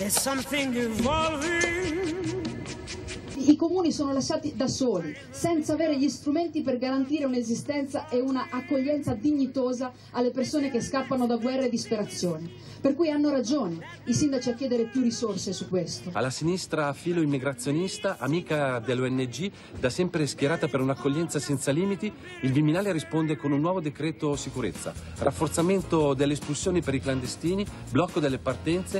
There's something evolving. I comuni sono lasciati da soli, senza avere gli strumenti per garantire un'esistenza e una accoglienza dignitosa alle persone che scappano da guerra e disperazione. Per cui hanno ragione i sindaci a chiedere più risorse su questo. Alla sinistra filo immigrazionista, amica dell'ONG, da sempre schierata per un'accoglienza senza limiti, il Viminale risponde con un nuovo decreto sicurezza, rafforzamento delle espulsioni per i clandestini, blocco delle partenze.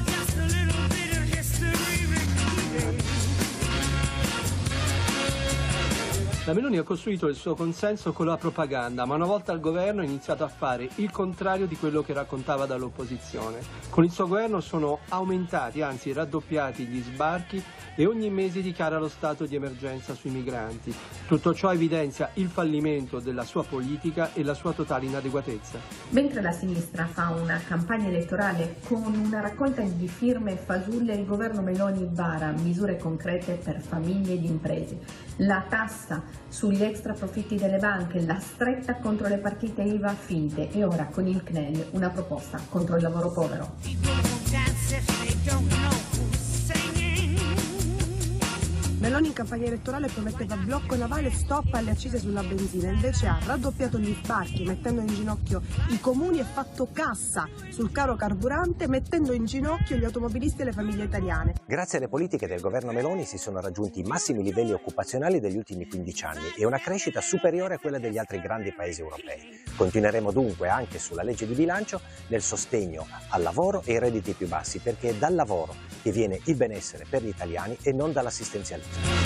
La Meloni ha costruito il suo consenso con la propaganda, ma una volta al governo ha iniziato a fare il contrario di quello che raccontava dall'opposizione. Con il suo governo sono aumentati, anzi raddoppiati gli sbarchi e ogni mese dichiara lo stato di emergenza sui migranti. Tutto ciò evidenzia il fallimento della sua politica e la sua totale inadeguatezza. Mentre la sinistra fa una campagna elettorale con una raccolta di firme fasulle, il governo Meloni vara misure concrete per famiglie ed imprese. La tassa sugli extra profitti delle banche, la stretta contro le partite IVA finte e ora con il CNEL una proposta contro il lavoro povero. Meloni in campagna elettorale prometteva blocco navale e stop alle accise sulla benzina, invece ha raddoppiato gli sbarchi mettendo in ginocchio i comuni e fatto cassa sul caro carburante mettendo in ginocchio gli automobilisti e le famiglie italiane. Grazie alle politiche del governo Meloni si sono raggiunti i massimi livelli occupazionali degli ultimi 15 anni e una crescita superiore a quella degli altri grandi paesi europei. Continueremo dunque anche sulla legge di bilancio nel sostegno al lavoro e ai redditi più bassi, perché è dal lavoro che viene il benessere per gli italiani e non dall'assistenzialismo.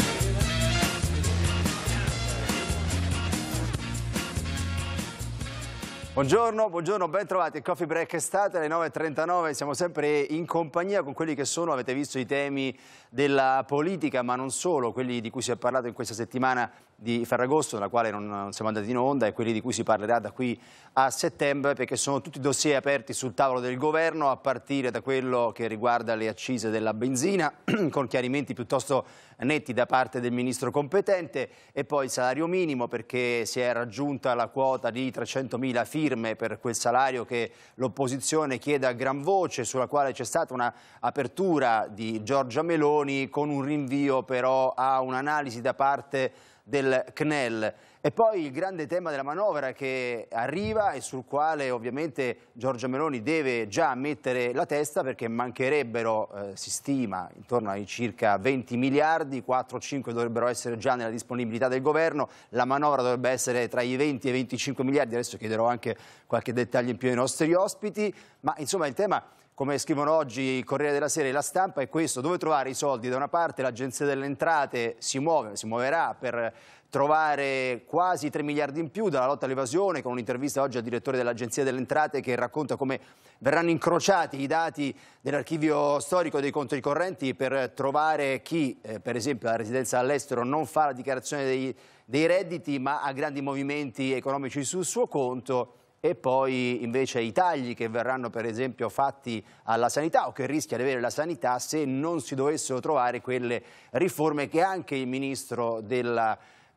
Buongiorno, ben trovati, il Coffee Break Estate alle 9:39, siamo sempre in compagnia con quelli che sono, avete visto, i temi della politica, ma non solo, quelli di cui si è parlato in questa settimana di Ferragosto, nella quale non siamo andati in onda, e quelli di cui si parlerà da qui a settembre, perché sono tutti dossier aperti sul tavolo del governo, a partire da quello che riguarda le accise della benzina, con chiarimenti piuttosto netti da parte del ministro competente, e poi il salario minimo, perché si è raggiunta la quota di 300.000 firme per quel salario che l'opposizione chiede a gran voce, sulla quale c'è stata un'apertura di Giorgia Meloni con un rinvio però a un'analisi da parte del CNEL. E poi il grande tema della manovra che arriva e sul quale ovviamente Giorgia Meloni deve già mettere la testa, perché mancherebbero, si stima, intorno ai circa 20 miliardi, 4 o 5 dovrebbero essere già nella disponibilità del governo, la manovra dovrebbe essere tra i 20 e i 25 miliardi, adesso chiederò anche qualche dettaglio in più ai nostri ospiti, ma insomma il tema, come scrivono oggi il Corriere della Sera e La Stampa, è questo: dove trovare i soldi? Da una parte l'Agenzia delle Entrate si muoverà per trovare quasi 3 miliardi in più dalla lotta all'evasione, con un'intervista oggi al direttore dell'Agenzia delle Entrate che racconta come verranno incrociati i dati dell'archivio storico dei conti correnti per trovare chi, per esempio, la residenza all'estero non fa la dichiarazione dei redditi ma ha grandi movimenti economici sul suo conto. E poi invece i tagli che verranno per esempio fatti alla sanità, o che rischia di avere la sanità, se non si dovessero trovare quelle riforme che anche il ministro della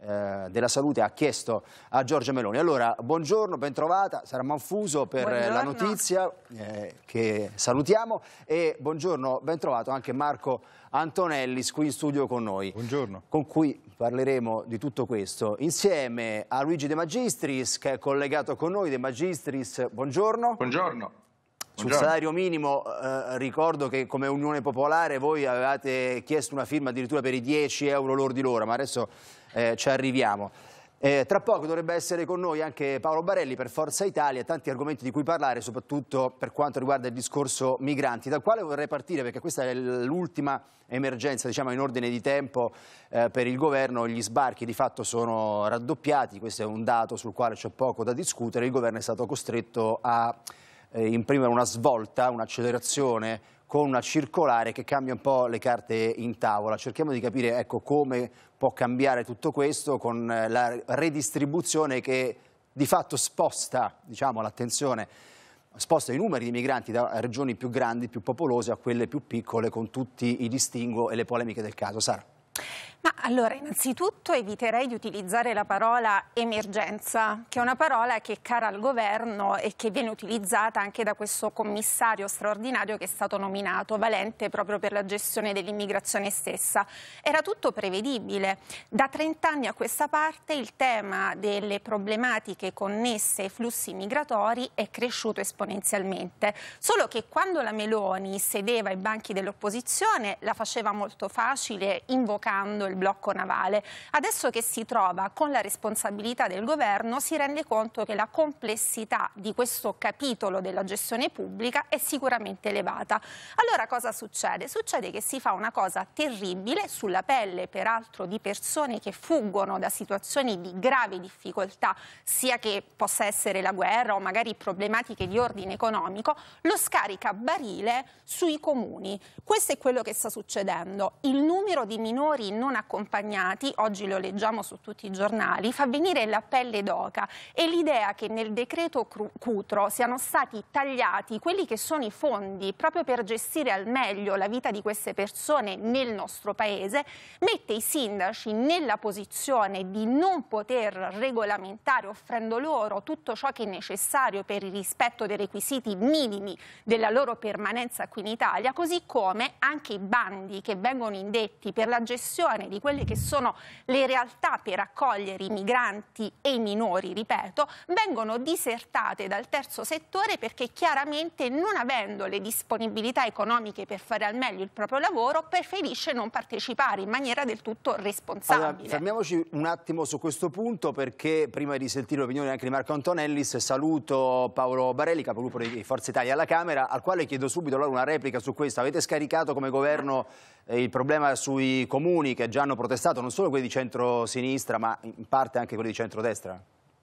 Salute ha chiesto a Giorgia Meloni. Allora, buongiorno, ben trovata, Sara Manfuso per la notizia, che salutiamo, e buongiorno, ben trovato anche Marco Antonellis qui in studio con noi. Buongiorno. Con cui parleremo di tutto questo insieme a Luigi De Magistris, che è collegato con noi. De Magistris, buongiorno. Buongiorno. Sul salario minimo ricordo che come Unione Popolare voi avevate chiesto una firma addirittura per i 10 euro lordi l'ora, ma adesso ci arriviamo. Tra poco dovrebbe essere con noi anche Paolo Barelli per Forza Italia, tanti argomenti di cui parlare, soprattutto per quanto riguarda il discorso migranti, dal quale vorrei partire perché questa è l'ultima emergenza, diciamo, in ordine di tempo per il governo. Gli sbarchi di fatto sono raddoppiati, questo è un dato sul quale c'è poco da discutere. Il governo è stato costretto a imprimere una svolta, un'accelerazione con una circolare che cambia un po' le carte in tavola. Cerchiamo di capire, ecco, come può cambiare tutto questo con la redistribuzione che di fatto sposta, diciamo, l'attenzione, sposta i numeri di migranti da regioni più grandi, più popolose, a quelle più piccole, con tutti i distinguo e le polemiche del caso. Sara. Ma allora, innanzitutto eviterei di utilizzare la parola emergenza, che è una parola che è cara al governo e che viene utilizzata anche da questo commissario straordinario che è stato nominato, valente proprio per la gestione dell'immigrazione stessa. Era tutto prevedibile. Da 30 anni a questa parte il tema delle problematiche connesse ai flussi migratori è cresciuto esponenzialmente. Solo che quando la Meloni sedeva ai banchi dell'opposizione la faceva molto facile invocando il blocco navale. Adesso che si trova con la responsabilità del governo si rende conto che la complessità di questo capitolo della gestione pubblica è sicuramente elevata. Allora cosa succede? Succede che si fa una cosa terribile sulla pelle peraltro di persone che fuggono da situazioni di grave difficoltà, sia che possa essere la guerra o magari problematiche di ordine economico, lo scaricabarile sui comuni. Questo è quello che sta succedendo. Il numero di minori non accompagnati, oggi lo leggiamo su tutti i giornali, fa venire la pelle d'oca, e l'idea che nel decreto Cutro siano stati tagliati quelli che sono i fondi proprio per gestire al meglio la vita di queste persone nel nostro paese mette i sindaci nella posizione di non poter regolamentare, offrendo loro tutto ciò che è necessario per il rispetto dei requisiti minimi della loro permanenza qui in Italia, così come anche i bandi che vengono indetti per la gestione di quelle che sono le realtà per accogliere i migranti e i minori, ripeto, vengono disertate dal terzo settore perché chiaramente, non avendo le disponibilità economiche per fare al meglio il proprio lavoro, preferisce non partecipare in maniera del tutto responsabile. Allora, fermiamoci un attimo su questo punto, perché prima di sentire l'opinione anche di Marco Antonellis saluto Paolo Barelli, capogruppo di Forza Italia alla Camera, al quale chiedo subito allora una replica su questo. Avete scaricato come governo il problema sui comuni che già hanno protestato, non solo quelli di centro-sinistra ma in parte anche quelli di centrodestra?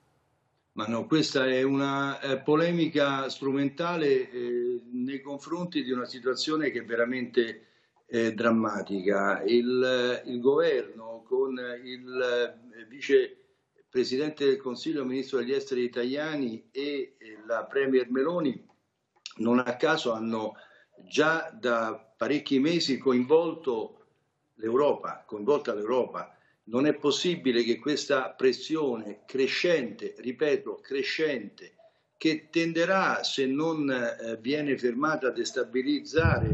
Ma no, questa è una polemica strumentale nei confronti di una situazione che è veramente drammatica. Il governo con il vicepresidente del Consiglio, ministro degli esteri Tajani e la premier Meloni non a caso hanno già da parecchi mesi coinvolta l'Europa. Non è possibile che questa pressione crescente, ripeto, crescente, che tenderà, se non viene fermata, a destabilizzare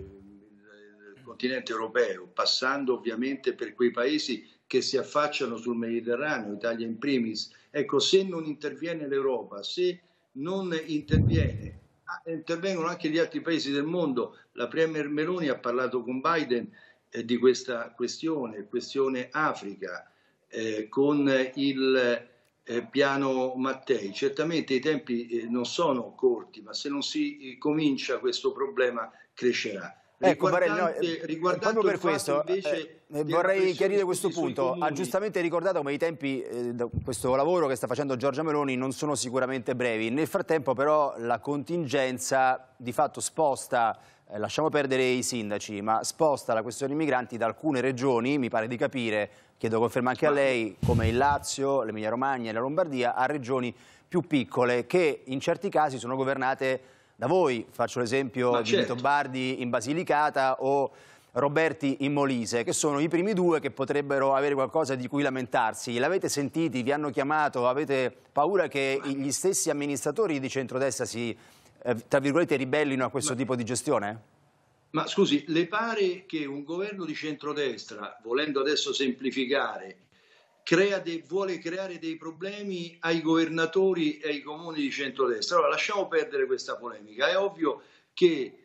il continente europeo, passando ovviamente per quei paesi che si affacciano sul Mediterraneo, Italia in primis. Ecco, se non interviene l'Europa, se non intervengono anche gli altri paesi del mondo. La premier Meloni ha parlato con Biden di questa questione Africa, con il piano Mattei. Certamente i tempi non sono corti, ma se non si comincia questo problema crescerà. Ecco, proprio per questo vorrei chiarire questo punto. Ha giustamente ricordato come i tempi di questo lavoro che sta facendo Giorgia Meloni non sono sicuramente brevi. Nel frattempo però la contingenza di fatto sposta, lasciamo perdere i sindaci, ma sposta la questione migranti da alcune regioni, mi pare di capire, chiedo conferma anche a lei, come il Lazio, l'Emilia Romagna e la Lombardia, a regioni più piccole che in certi casi sono governate da voi. Faccio l'esempio di Vito Bardi in Basilicata o Roberti in Molise, che sono i primi due che potrebbero avere qualcosa di cui lamentarsi. L'avete sentiti? Vi hanno chiamato? Avete paura che gli stessi amministratori di centrodestra si, tra virgolette, ribellino a questo tipo di gestione? Ma scusi, le pare che un governo di centrodestra, volendo adesso semplificare, vuole creare dei problemi ai governatori e ai comuni di centrodestra? Allora lasciamo perdere questa polemica. È ovvio che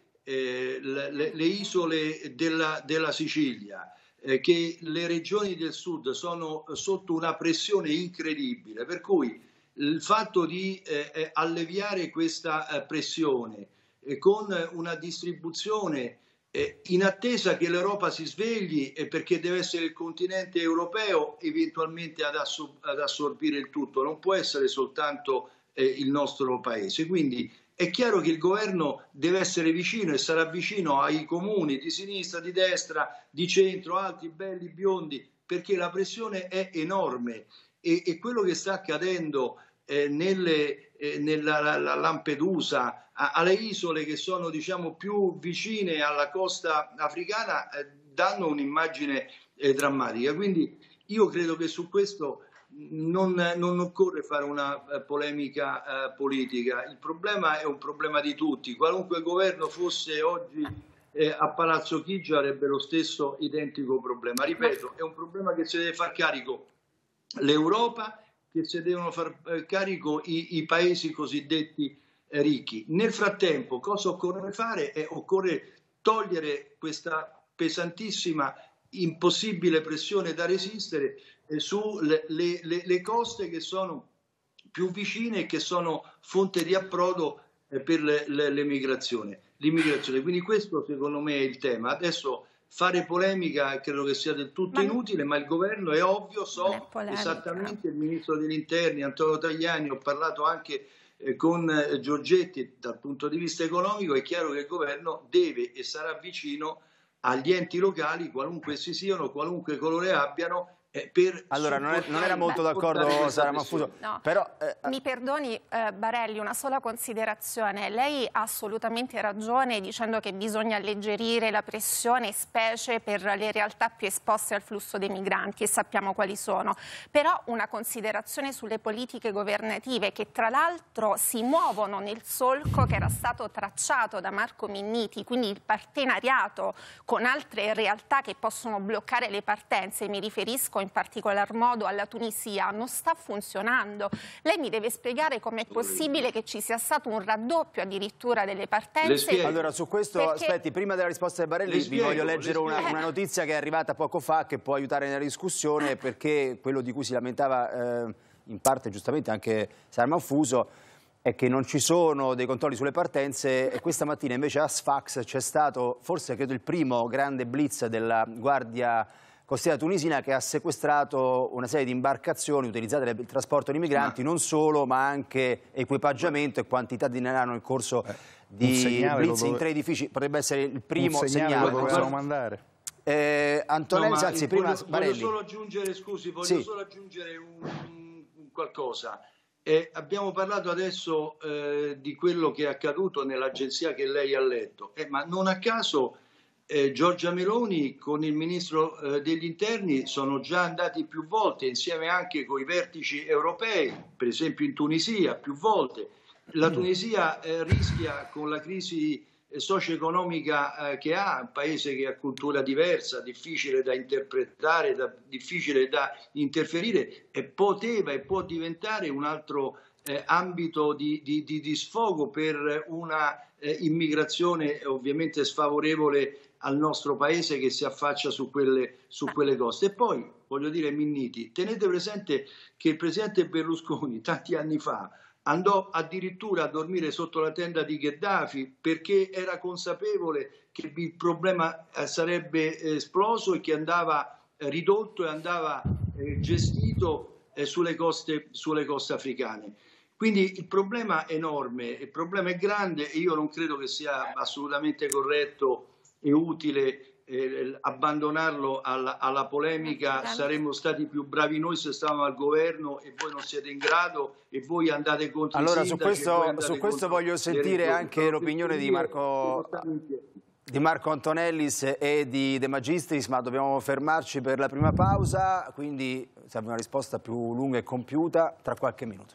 le isole della Sicilia, che le regioni del sud sono sotto una pressione incredibile, per cui il fatto di alleviare questa pressione con una distribuzione in attesa che l'Europa si svegli, perché deve essere il continente europeo eventualmente ad assorbire il tutto, non può essere soltanto il nostro paese. Quindi è chiaro che il governo deve essere vicino e sarà vicino ai comuni di sinistra, di destra, di centro, alti, belli, biondi, perché la pressione è enorme e quello che sta accadendo nella Lampedusa, alle isole che sono, diciamo, più vicine alla costa africana, danno un'immagine drammatica. Quindi io credo che su questo non occorre fare una polemica politica. Il problema è un problema di tutti. Qualunque governo fosse oggi a Palazzo Chigi avrebbe lo stesso identico problema. Ripeto, è un problema che si deve far carico l'Europa, che si devono far carico i paesi cosiddetti ricchi. Nel frattempo cosa occorre fare? Occorre togliere questa pesantissima, impossibile pressione da resistere sulle le coste che sono più vicine e che sono fonte di approdo per l'immigrazione. Quindi questo secondo me è il tema. Adesso fare polemica credo che sia del tutto inutile, ma il governo è ovvio, so esattamente, il ministro degli interni Antonio Tajani, ho parlato anche con Giorgetti dal punto di vista economico, è chiaro che il governo deve e sarà vicino agli enti locali, qualunque essi siano, qualunque colore abbiano. Allora non era molto d'accordo Sara Manfuso, no. Però mi perdoni Barelli, una sola considerazione. Lei ha assolutamente ragione dicendo che bisogna alleggerire la pressione, specie per le realtà più esposte al flusso dei migranti, e sappiamo quali sono. Però una considerazione sulle politiche governative, che tra l'altro si muovono nel solco che era stato tracciato da Marco Minniti, quindi il partenariato con altre realtà che possono bloccare le partenze. Mi riferisco in particolar modo alla Tunisia, non sta funzionando. Lei mi deve spiegare com'è possibile che ci sia stato un raddoppio addirittura delle partenze. Allora su questo, aspetti, prima della risposta di Barelli vi voglio leggere una notizia che è arrivata poco fa, che può aiutare nella discussione, perché quello di cui si lamentava in parte giustamente anche Sara Manfuso è che non ci sono dei controlli sulle partenze, e questa mattina invece a Sfax c'è stato, forse credo, il primo grande blitz della Guardia Costiera tunisina, che ha sequestrato una serie di imbarcazioni utilizzate per il trasporto di migranti, non solo, ma anche equipaggiamento e quantità di denaro nel corso di blitz in 3 edifici. Potrebbe essere il primo segnale. Lo dovevamo mandare. Antonelli, anzi, prima voglio solo aggiungere, scusi, solo aggiungere un qualcosa. Abbiamo parlato adesso di quello che è accaduto nell'agenzia che lei ha letto, ma non a caso Giorgia Meloni con il ministro degli interni sono già andati più volte, insieme anche con i vertici europei, per esempio in Tunisia più volte. La Tunisia rischia, con la crisi socio-economica che ha, un paese che ha cultura diversa, difficile da interpretare, difficile da interferire, e poteva e può diventare un altro ambito di sfogo per una immigrazione ovviamente sfavorevole al nostro paese che si affaccia su quelle coste. E poi, voglio dire, Minniti, tenete presente che il presidente Berlusconi tanti anni fa andò addirittura a dormire sotto la tenda di Gheddafi perché era consapevole che il problema sarebbe esploso e che andava ridotto e andava gestito sulle coste africane. Quindi il problema è enorme, il problema è grande, e io non credo che sia assolutamente corretto e utile abbandonarlo alla polemica. Saremmo stati più bravi noi se stavamo al governo e voi non siete in grado, e voi andate contro i sindaci. Allora su questo voglio sentire anche l'opinione di Marco Antonellis e di De Magistris, ma dobbiamo fermarci per la prima pausa, quindi serve una risposta più lunga e compiuta tra qualche minuto.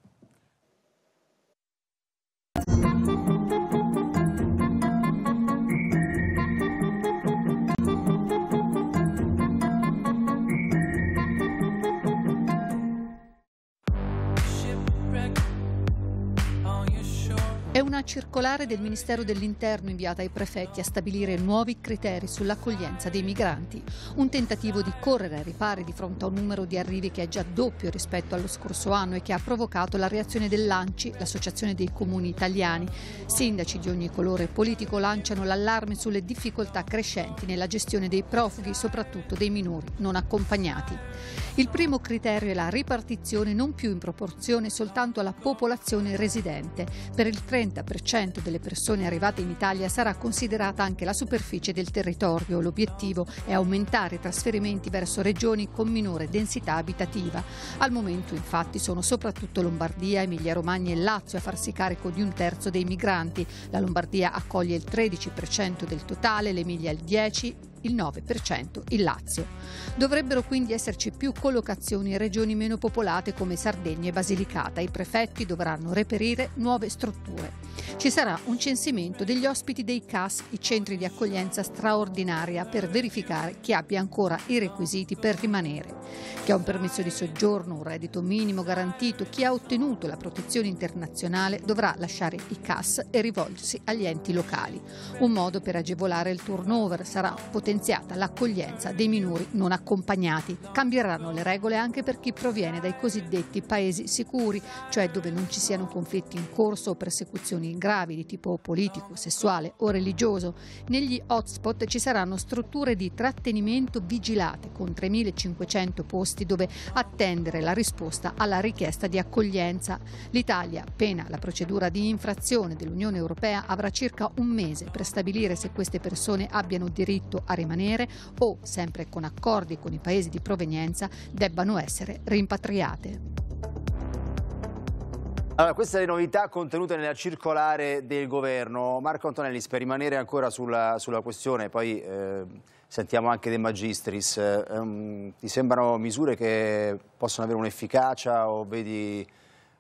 È una circolare del Ministero dell'Interno inviata ai prefetti a stabilire nuovi criteri sull'accoglienza dei migranti. Un tentativo di correre ai ripari di fronte a un numero di arrivi che è già doppio rispetto allo scorso anno e che ha provocato la reazione dell'ANCI, l'Associazione dei Comuni Italiani. Sindaci di ogni colore politico lanciano l'allarme sulle difficoltà crescenti nella gestione dei profughi, soprattutto dei minori non accompagnati. Il primo criterio è la ripartizione non più in proporzione soltanto alla popolazione residente. Per il 30% delle persone arrivate in Italia sarà considerata anche la superficie del territorio. L'obiettivo è aumentare i trasferimenti verso regioni con minore densità abitativa. Al momento, infatti, sono soprattutto Lombardia, Emilia-Romagna e Lazio a farsi carico di un terzo dei migranti. La Lombardia accoglie il 13% del totale, l'Emilia il 10%, il 9% il Lazio. Dovrebbero quindi esserci più collocazioni in regioni meno popolate come Sardegna e Basilicata. I prefetti dovranno reperire nuove strutture. Ci sarà un censimento degli ospiti dei CAS, i centri di accoglienza straordinaria, per verificare chi abbia ancora i requisiti per rimanere. Chi ha un permesso di soggiorno, un reddito minimo garantito, chi ha ottenuto la protezione internazionale dovrà lasciare i CAS e rivolgersi agli enti locali. Un modo per agevolare il turnover: sarà potenziata l'accoglienza dei minori non accompagnati. Cambieranno le regole anche per chi proviene dai cosiddetti paesi sicuri, cioè dove non ci siano conflitti in corso o persecuzioni gravi di tipo politico, sessuale o religioso. Negli hotspot ci saranno strutture di trattenimento vigilate con 3.500 posti dove attendere la risposta alla richiesta di accoglienza. L'Italia, pena la procedura di infrazione dell'Unione Europea, avrà circa un mese per stabilire se queste persone abbiano diritto a rimanere o, sempre con accordi con i paesi di provenienza, debbano essere rimpatriate. Allora, queste le novità contenute nella circolare del governo. Marco Antonellis, per rimanere ancora sulla questione, poi sentiamo anche De Magistris, ti sembrano misure che possono avere un'efficacia o vedi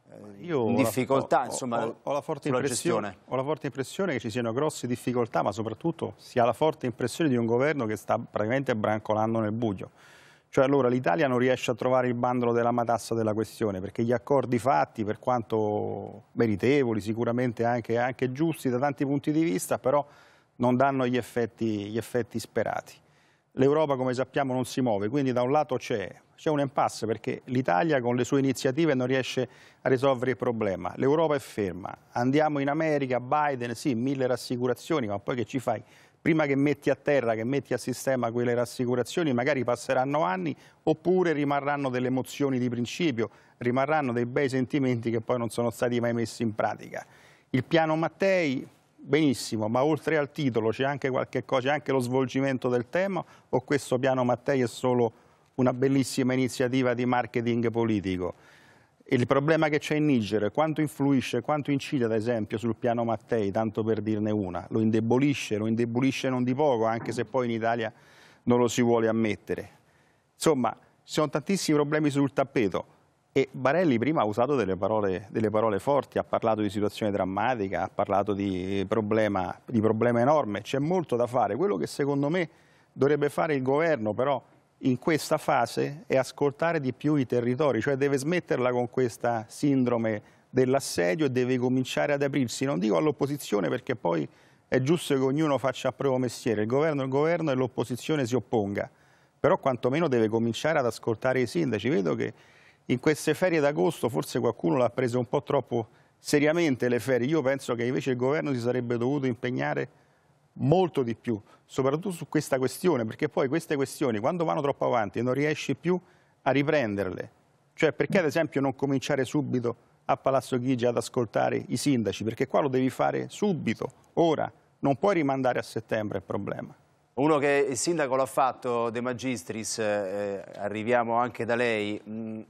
difficoltà ho la forte sulla gestione? Ho la forte impressione che ci siano grosse difficoltà, ma soprattutto si ha la forte impressione di un governo che sta praticamente brancolando nel buio. Cioè, allora, l'Italia non riesce a trovare il bandolo della matassa della questione, perché gli accordi fatti, per quanto meritevoli, sicuramente anche giusti da tanti punti di vista, però non danno gli effetti sperati. L'Europa, come sappiamo, non si muove, quindi da un lato c'è un impasse, perché l'Italia con le sue iniziative non riesce a risolvere il problema. L'Europa è ferma, andiamo in America, Biden, sì, 1000 rassicurazioni, ma poi che ci fai? Prima che metti a terra, che metti a sistema quelle rassicurazioni, magari passeranno anni, oppure rimarranno delle emozioni di principio, rimarranno dei bei sentimenti che poi non sono stati mai messi in pratica. Il piano Mattei, benissimo, ma oltre al titolo c'è anche qualche cosa, c'è anche lo svolgimento del tema, o questo piano Mattei è solo una bellissima iniziativa di marketing politico? Il problema che c'è in Niger, quanto influisce, quanto incide ad esempio sul piano Mattei, tanto per dirne una, lo indebolisce non di poco, anche se poi in Italia non lo si vuole ammettere. Insomma, ci sono tantissimi problemi sul tappeto e Barelli prima ha usato delle parole forti, ha parlato di situazione drammatica, ha parlato di problema enorme, c'è molto da fare. Quello che secondo me dovrebbe fare il governo però in questa fase è ascoltare di più i territori, cioè deve smetterla con questa sindrome dell'assedio e deve cominciare ad aprirsi, non dico all'opposizione perché poi è giusto che ognuno faccia a proprio mestiere, il governo è il governo e l'opposizione si opponga, però quantomeno deve cominciare ad ascoltare i sindaci. Vedo che in queste ferie d'agosto forse qualcuno l'ha preso un po' troppo seriamente le ferie, io penso che invece il governo si sarebbe dovuto impegnare molto di più, soprattutto su questa questione, perché poi queste questioni quando vanno troppo avanti non riesci più a riprenderle. Cioè, perché ad esempio non cominciare subito a Palazzo Chigi ad ascoltare i sindaci? Perché qua lo devi fare subito, ora, non puoi rimandare a settembre il problema. Uno che il sindaco l'ha fatto, De Magistris, arriviamo anche da lei,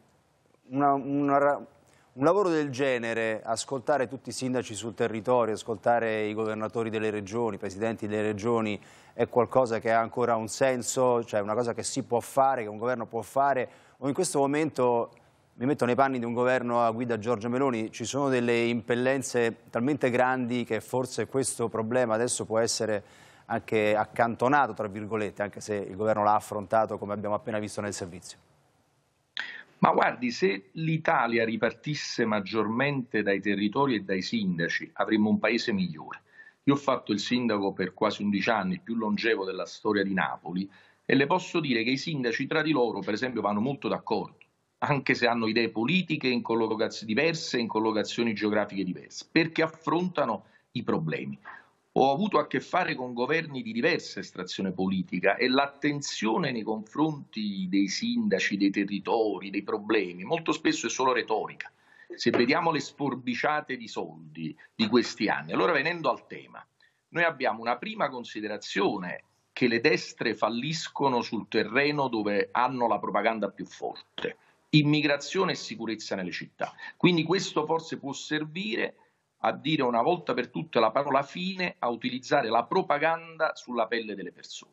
un lavoro del genere, ascoltare tutti i sindaci sul territorio, ascoltare i governatori delle regioni, i presidenti delle regioni, è qualcosa che ha ancora un senso, cioè una cosa che si può fare, che un governo può fare, o in questo momento, mi metto nei panni di un governo a guida Giorgia Meloni, ci sono delle impellenze talmente grandi che forse questo problema adesso può essere anche accantonato, tra virgolette, anche se il governo l'ha affrontato come abbiamo appena visto nel servizio. Ma guardi, se l'Italia ripartisse maggiormente dai territori e dai sindaci, avremmo un paese migliore. Io ho fatto il sindaco per quasi 11 anni, il più longevo della storia di Napoli, e le posso dire che i sindaci tra di loro, per esempio, vanno molto d'accordo, anche se hanno idee politiche in collocazioni diverse, in collocazioni geografiche diverse, perché affrontano i problemi. Ho avuto a che fare con governi di diversa estrazione politica e l'attenzione nei confronti dei sindaci, dei territori, dei problemi, molto spesso è solo retorica. Se vediamo le sforbiciate di soldi di questi anni, allora venendo al tema, noi abbiamo una prima considerazione che le destre falliscono sul terreno dove hanno la propaganda più forte, immigrazione e sicurezza nelle città. Quindi questo forse può servire a dire una volta per tutte la parola fine, a utilizzare la propaganda sulla pelle delle persone.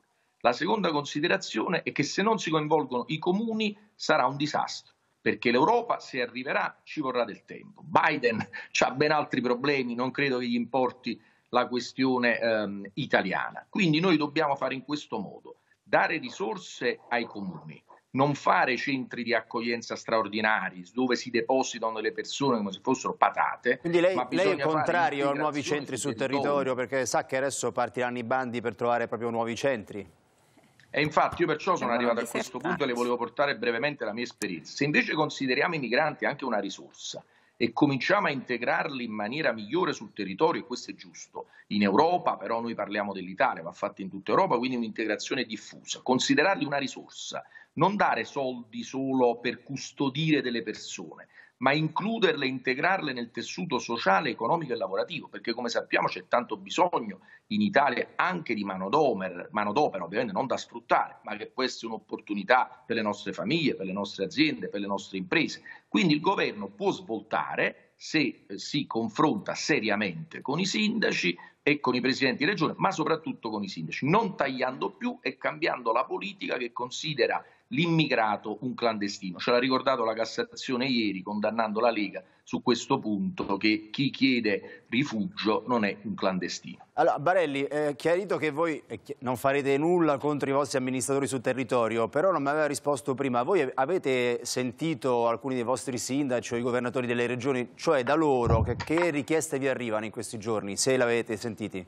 La seconda considerazione è che se non si coinvolgono i comuni sarà un disastro, perché l'Europa, se arriverà, ci vorrà del tempo. Biden ha ben altri problemi, non credo che gli importi la questione italiana. Quindi noi dobbiamo fare in questo modo: dare risorse ai comuni, non fare centri di accoglienza straordinari dove si depositano le persone come se fossero patate. Quindi lei è contrario contrario a nuovi centri sul territorio, perché sa che adesso partiranno i bandi per trovare proprio nuovi centri? E infatti io perciò sono arrivato a questo punto e le volevo portare brevemente la mia esperienza. Se invece consideriamo i migranti anche una risorsa e cominciamo a integrarli in maniera migliore sul territorio, e questo è giusto, in Europa, però noi parliamo dell'Italia, va fatto in tutta Europa, quindi un'integrazione diffusa, considerarli una risorsa, non dare soldi solo per custodire delle persone, ma includerle e integrarle nel tessuto sociale, economico e lavorativo, perché come sappiamo c'è tanto bisogno in Italia anche di manodopera, ovviamente non da sfruttare, ma che può essere un'opportunità per le nostre famiglie, per le nostre aziende, per le nostre imprese. Quindi il governo può svoltare se si confronta seriamente con i sindaci e con i presidenti di regione, ma soprattutto con i sindaci, non tagliando più e cambiando la politica che considera l'immigrato un clandestino. Ce l'ha ricordato la Cassazione ieri, condannando la Lega su questo punto, che chi chiede rifugio non è un clandestino. Allora, Barelli, chiarito che voi non farete nulla contro i vostri amministratori sul territorio, però non mi aveva risposto prima. Voi avete sentito alcuni dei vostri sindaci o i governatori delle regioni, cioè da loro, che richieste vi arrivano in questi giorni, se l'avete sentiti?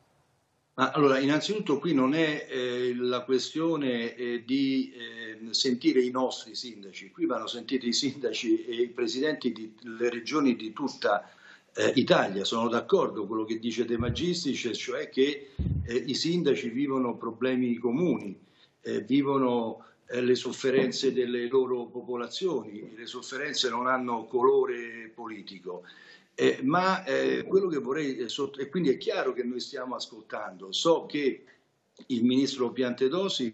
Allora, innanzitutto qui non è la questione di sentire i nostri sindaci, qui vanno sentiti i sindaci e i presidenti delle regioni di tutta Italia. Sono d'accordo con quello che dice De Magistris, cioè che i sindaci vivono problemi comuni, vivono le sofferenze delle loro popolazioni, le sofferenze non hanno colore politico. Ma quello che vorrei, e quindi è chiaro che noi stiamo ascoltando, so che il ministro Piantedosi,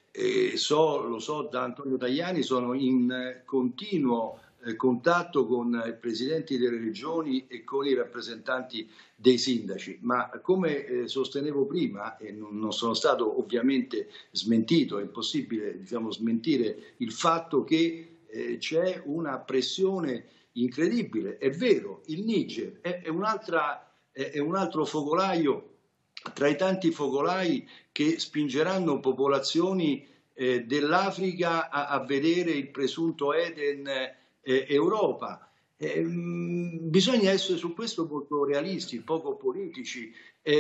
lo so da Antonio Tajani, sono in continuo contatto con i presidenti delle regioni e con i rappresentanti dei sindaci, ma come sostenevo prima, e non sono stato ovviamente smentito, è impossibile smentire il fatto che c'è una pressione incredibile. È vero, il Niger è un altro focolaio tra i tanti focolai che spingeranno popolazioni dell'Africa a vedere il presunto Eden Europa. Bisogna essere su questo molto realisti, poco politici.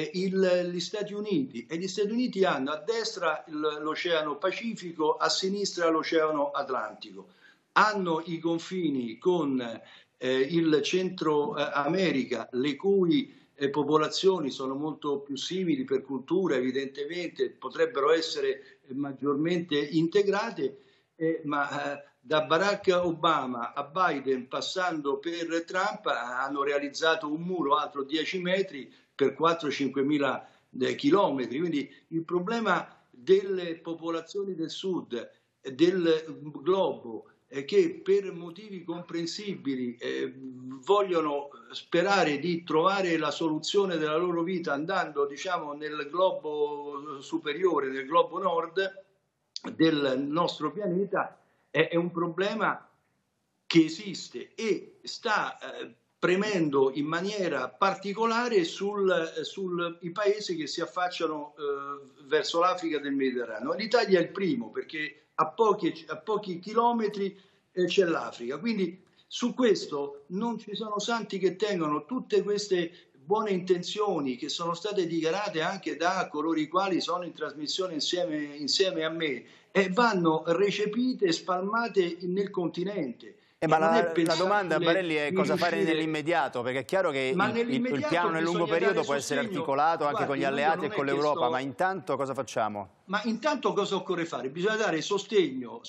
Gli Stati Uniti hanno a destra l'Oceano Pacifico, a sinistra l'Oceano Atlantico. Hanno i confini con il Centro America, le cui popolazioni sono molto più simili per cultura, evidentemente potrebbero essere maggiormente integrate, ma da Barack Obama a Biden, passando per Trump, hanno realizzato un muro alto 10 metri per 4-5 mila chilometri. Quindi il problema delle popolazioni del sud, del globo, che per motivi comprensibili vogliono sperare di trovare la soluzione della loro vita andando, diciamo, nel globo superiore, nel globo nord del nostro pianeta, è un problema che esiste e sta premendo in maniera particolare sui paesi che si affacciano verso l'Africa del Mediterraneo. L'Italia è il primo, perché a pochi chilometri c'è l'Africa, quindi su questo non ci sono santi che tengano. Tutte queste buone intenzioni che sono state dichiarate anche da coloro i quali sono in trasmissione insieme a me vanno recepite e spalmate nel continente. Ma la domanda, Barelli, è cosa fare nell'immediato, perché è chiaro che il piano nel lungo periodo può essere articolato anche con gli alleati e con l'Europa, ma intanto cosa facciamo? Ma intanto cosa occorre fare? Bisogna dare sostegno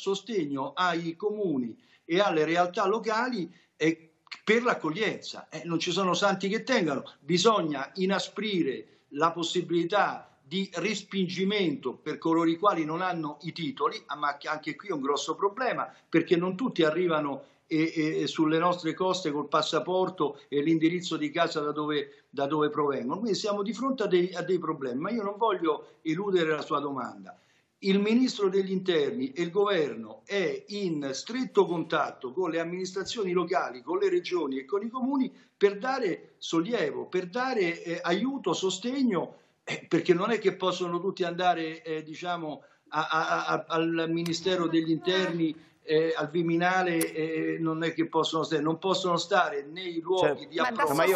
ai comuni e alle realtà locali per l'accoglienza. Non ci sono santi che tengano, bisogna inasprire la possibilità di respingimento per coloro i quali non hanno i titoli, ma anche qui è un grosso problema, perché non tutti arrivano sulle nostre coste col passaporto e l'indirizzo di casa da dove provengono. Quindi siamo di fronte a dei problemi, ma io non voglio eludere la sua domanda. il Ministro degli Interni e il Governo è in stretto contatto con le amministrazioni locali, con le regioni e con i comuni per dare sollievo, per dare aiuto, sostegno, perché non è che possono tutti andare diciamo, al Ministero degli Interni, al Viminale, non è che possono stare, non possono stare nei luoghi di approvazione. Ma io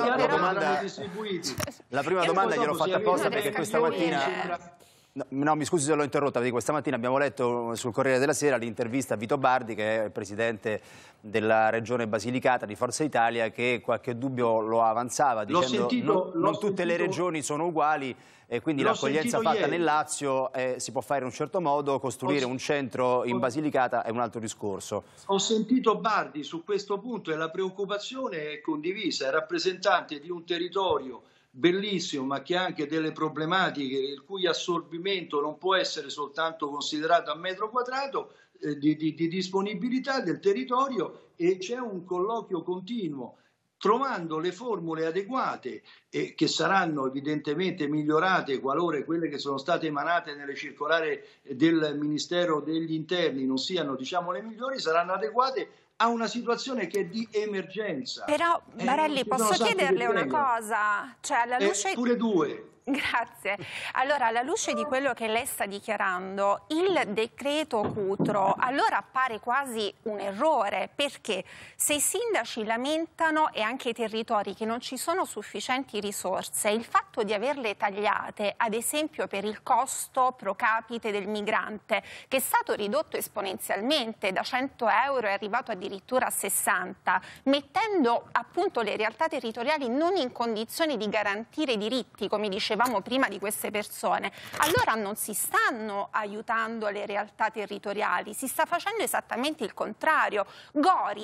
la prima domanda gliel'ho fatta apposta perché questa mattina... No, mi scusi se l'ho interrotta, perché questa mattina abbiamo letto sul Corriere della Sera l'intervista a Vito Bardi, che è il presidente della regione Basilicata di Forza Italia, che qualche dubbio lo avanzava dicendo non tutte le regioni sono uguali e quindi l'accoglienza fatta nel Lazio si può fare in un certo modo, costruire un centro in Basilicata è un altro discorso. Ho sentito Bardi su questo punto e la preoccupazione è condivisa, è rappresentante di un territorio bellissimo, ma che ha anche delle problematiche il cui assorbimento non può essere soltanto considerato a metro quadrato di disponibilità del territorio, e c'è un colloquio continuo trovando le formule adeguate che saranno evidentemente migliorate qualora quelle che sono state emanate nelle circolari del Ministero degli Interni non siano, diciamo, le migliori, saranno adeguate a una situazione che è di emergenza. Però, Barelli, posso chiederle una cosa? Cioè, alla luce... pure due. Grazie. Allora, alla luce di quello che lei sta dichiarando, il decreto Cutro allora appare quasi un errore, perché se i sindaci lamentano e anche i territori che non ci sono sufficienti risorse, il fatto di averle tagliate, ad esempio per il costo pro capite del migrante, che è stato ridotto esponenzialmente da 100 euro è arrivato addirittura a 60, mettendo appunto le realtà territoriali non in condizioni di garantire i diritti, come dicevamo prima, di queste persone, allora non si stanno aiutando le realtà territoriali, si sta facendo esattamente il contrario. Gori,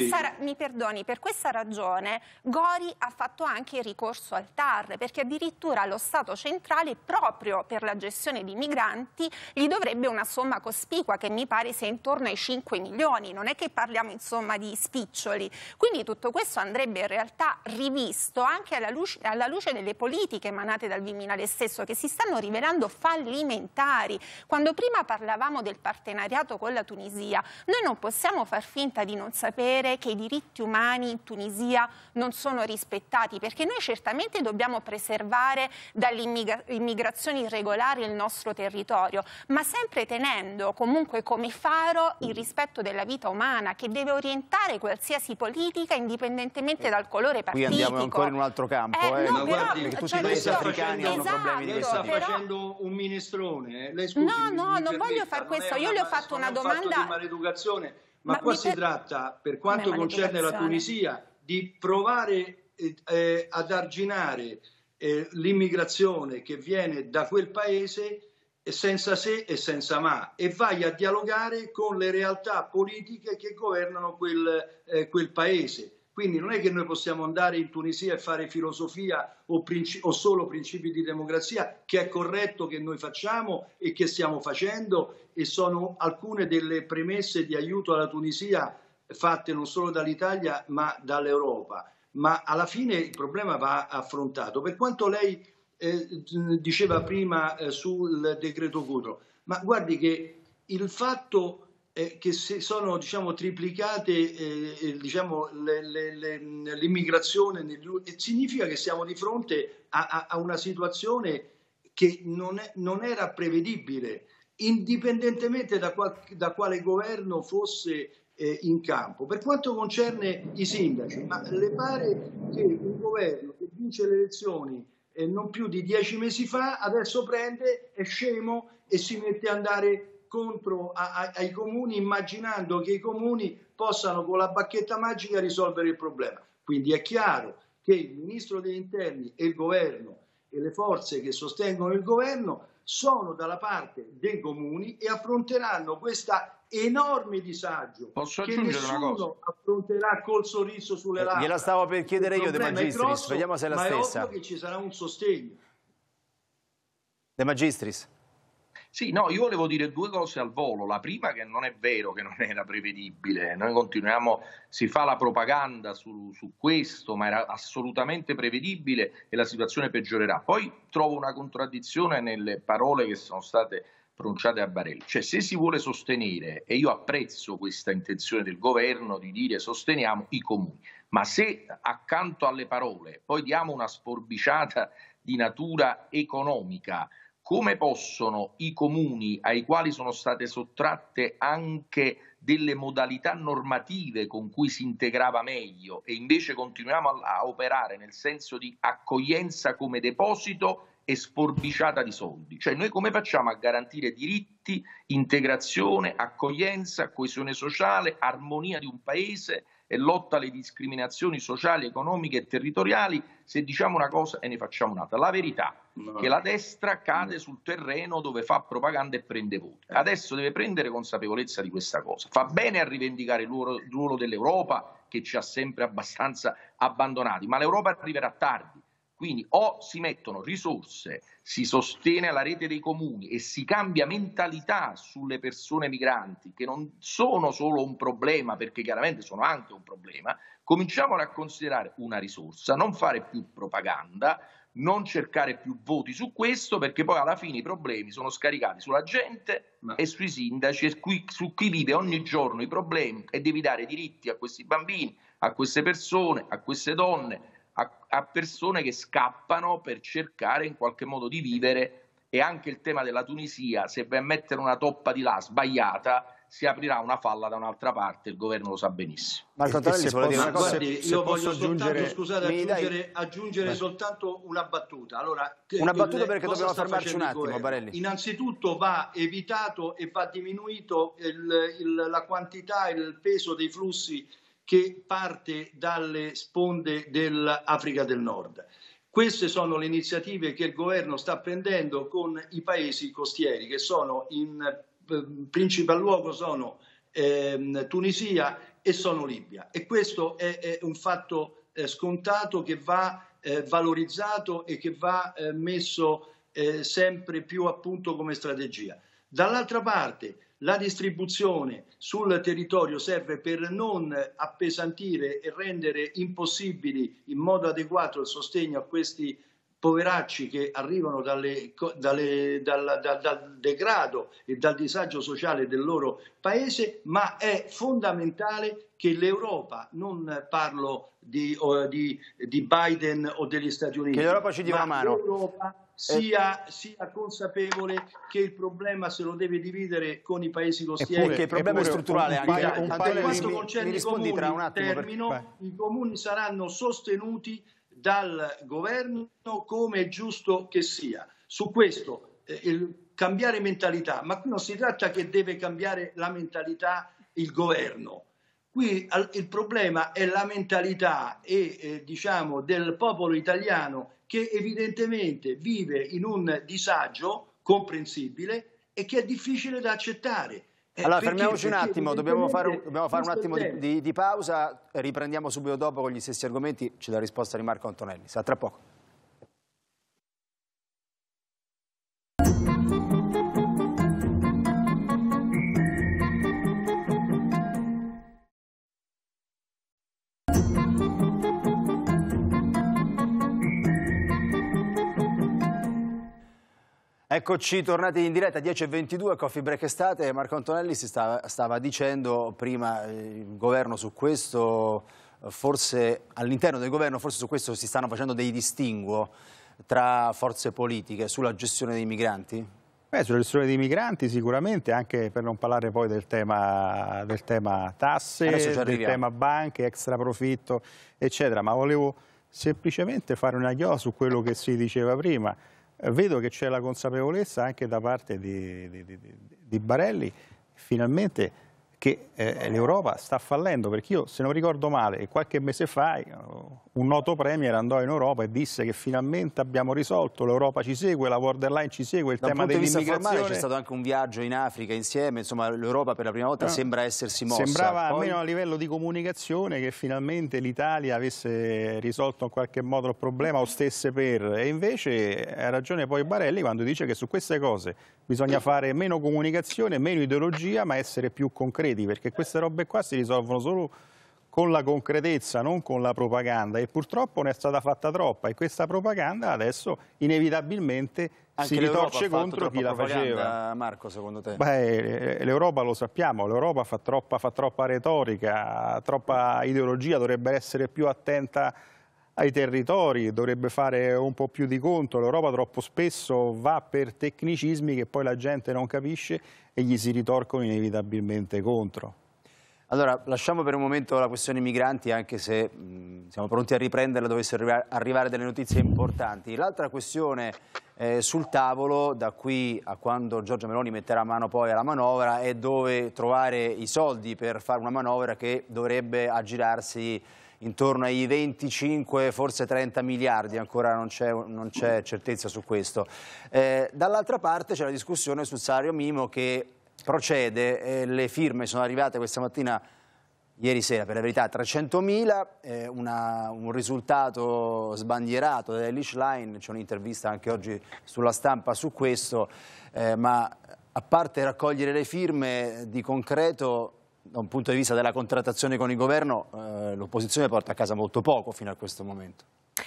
per questa ragione, Gori ha fatto anche il ricorso al TAR, perché addirittura lo Stato centrale, proprio per la gestione di migranti, gli dovrebbe una somma cospicua che mi pare sia intorno ai 5 milioni, non è che parliamo insomma di spiccioli. Quindi tutto questo andrebbe in realtà rivisto anche alla luce delle politiche emanate dal Viminale stesso, che si stanno rivelando fallimentari. Quando prima parlavamo del partenariato con la Tunisia, noi non possiamo far finta di non sapere che i diritti umani in Tunisia non sono rispettati, perché noi certamente dobbiamo preservare dall'immigrazione irregolare il nostro territorio, ma sempre tenendo comunque come faro il rispetto della vita umana, che deve orientare qualsiasi politica indipendentemente dal colore partitico. Qui andiamo ancora in un altro campo, no, guardi, perché tutti i paesi africani hanno problemi di questo tipo. Lei sta facendo un minestrone, lei scusi, no, non voglio fare questo, io le ho fatto una domanda di maleducazione, ma qua si tratta, per quanto concerne la Tunisia, di provare ad arginare l'immigrazione che viene da quel paese senza se e senza ma, e vai a dialogare con le realtà politiche che governano quel paese. Quindi non è che noi possiamo andare in Tunisia e fare filosofia o solo principi di democrazia, che è corretto che noi facciamo e che stiamo facendo, e sono alcune delle premesse di aiuto alla Tunisia fatte non solo dall'Italia ma dall'Europa. Ma alla fine il problema va affrontato. Per quanto lei diceva prima sul decreto Cutro, ma guardi che il fatto che se sono, diciamo, triplicate l'immigrazione significa che siamo di fronte a una situazione che non era prevedibile, indipendentemente da quale governo fosse in campo. Per quanto concerne i sindaci, ma le pare che un governo che vince le elezioni non più di 10 mesi fa adesso prende, è scemo e si mette ad andare contro ai comuni, immaginando che i comuni possano con la bacchetta magica risolvere il problema. Quindi è chiaro che il Ministro degli Interni e il Governo e le forze che sostengono il Governo sono dalla parte dei comuni e affronteranno questa enorme disagio che nessuno affronterà col sorriso sulle labbra. Gliela stavo per chiedere io, De Magistris, vediamo se è la stessa. Ma è ovvio che ci sarà un sostegno. De Magistris. Sì, no, io volevo dire due cose al volo. La prima, che non è vero che non era prevedibile, noi continuiamo, si fa la propaganda su questo, ma era assolutamente prevedibile e la situazione peggiorerà. Poi trovo una contraddizione nelle parole che sono state pronunciate a Barelli. Cioè, se si vuole sostenere, e io apprezzo questa intenzione del governo di dire sosteniamo i comuni, ma se accanto alle parole poi diamo una sforbiciata di natura economica, come possono i comuni ai quali sono state sottratte anche delle modalità normative con cui si integrava meglio e invece continuiamo a operare nel senso di accoglienza come deposito e sforbiciata di soldi? Cioè, noi come facciamo a garantire diritti, integrazione, accoglienza, coesione sociale, armonia di un paese e lotta alle discriminazioni sociali, economiche e territoriali se diciamo una cosa e ne facciamo un'altra? La verità è che la destra cade sul terreno dove fa propaganda e prende voti. Adesso deve prendere consapevolezza di questa cosa. Fa bene a rivendicare il ruolo dell'Europa, che ci ha sempre abbastanza abbandonati, ma l'Europa arriverà tardi. Quindi o si mettono risorse, si sostiene la rete dei comuni e si cambia mentalità sulle persone migranti, che non sono solo un problema, perché chiaramente sono anche un problema, cominciamo a considerare una risorsa, non fare più propaganda, non cercare più voti su questo, perché poi alla fine i problemi sono scaricati sulla gente e sui sindaci e su chi vive ogni giorno i problemi, e devi dare diritti a questi bambini, a queste persone, a queste donne, a persone che scappano per cercare in qualche modo di vivere. E anche il tema della Tunisia, se vai a mettere una toppa di là sbagliata, si aprirà una falla da un'altra parte, il governo lo sa benissimo. Marco Antonelli, se dire una cosa? Guardi, io voglio aggiungere soltanto una battuta. Allora, una battuta, perché dobbiamo fermarci un attimo, Barelli. Innanzitutto va evitato e va diminuito la quantità e il peso dei flussi che parte dalle sponde dell'Africa del Nord. Queste sono le iniziative che il governo sta prendendo con i paesi costieri, che sono in principal luogo sono Tunisia e sono Libia. E questo è un fatto scontato che va valorizzato e che va messo sempre più appunto come strategia. Dall'altra parte, la distribuzione sul territorio serve per non appesantire e rendere impossibili in modo adeguato il sostegno a questi poveracci che arrivano dal degrado e dal disagio sociale del loro paese, ma è fondamentale che l'Europa, non parlo di Biden o degli Stati Uniti, che l'Europa ci dia una mano. L'Europa sia consapevole che il problema se lo deve dividere con i paesi costieri. Che il problema è strutturale anche. Per quanto concerne i comuni, i comuni saranno sostenuti dal governo come è giusto che sia. Su questo cambiare mentalità, ma qui non si tratta che deve cambiare la mentalità il governo. Qui il problema è la mentalità diciamo del popolo italiano, che evidentemente vive in un disagio comprensibile e che è difficile da accettare. Allora fermiamoci un attimo, dobbiamo fare un attimo di pausa, riprendiamo subito dopo con gli stessi argomenti, c'è la risposta di Marco Antonelli, sa tra poco. Eccoci tornati in diretta, 10:22, Coffee Break Estate. Marco Antonelli stava dicendo prima il governo su questo, forse all'interno del governo forse su questo si stanno facendo dei distinguo tra forze politiche sulla gestione dei migranti? Sulla gestione dei migranti sicuramente, anche per non parlare poi del tema tasse, del tema banche, extraprofitto, eccetera. Ma volevo semplicemente fare una chiosa su quello che si diceva prima. Vedo che c'è la consapevolezza anche da parte di Barelli, finalmente, che l'Europa sta fallendo, perché io, se non ricordo male, qualche mese fa un noto premier andò in Europa e disse che finalmente abbiamo risolto, l'Europa ci segue, la borderline ci segue, il tema dell'immigrazione. C'è stato anche un viaggio in Africa insieme, insomma l'Europa per la prima volta sembra essersi mossa. Sembrava, almeno a livello di comunicazione, che finalmente l'Italia avesse risolto in qualche modo il problema o stesse per, e invece ha ragione poi Barelli quando dice che su queste cose bisogna fare meno comunicazione, meno ideologia, ma essere più concreti, perché queste robe qua si risolvono solo con la concretezza, non con la propaganda, e purtroppo ne è stata fatta troppa, e questa propaganda adesso inevitabilmente si ritorce contro chi la faceva. Marco, secondo te? Beh, l'Europa lo sappiamo, l'Europa fa troppa retorica, troppa ideologia, dovrebbe essere più attenta ai territori, dovrebbe fare un po' più di conto. L'Europa troppo spesso va per tecnicismi che poi la gente non capisce e gli si ritorcono inevitabilmente contro. Allora, lasciamo per un momento la questione migranti, anche se siamo pronti a riprenderla dovessero arrivare delle notizie importanti. L'altra questione sul tavolo, da qui a quando Giorgia Meloni metterà mano poi alla manovra, è dove trovare i soldi per fare una manovra che dovrebbe aggirarsi intorno ai 25, forse 30 miliardi, ancora non c'è certezza su questo. Dall'altra parte c'è la discussione sul salario minimo che procede, le firme sono arrivate questa mattina, ieri sera per la verità, 300.000, un risultato sbandierato dall'Elish Line, c'è un'intervista anche oggi sulla Stampa su questo, ma a parte raccogliere le firme di concreto, da un punto di vista della contrattazione con il governo, l'opposizione porta a casa molto poco fino a questo momento.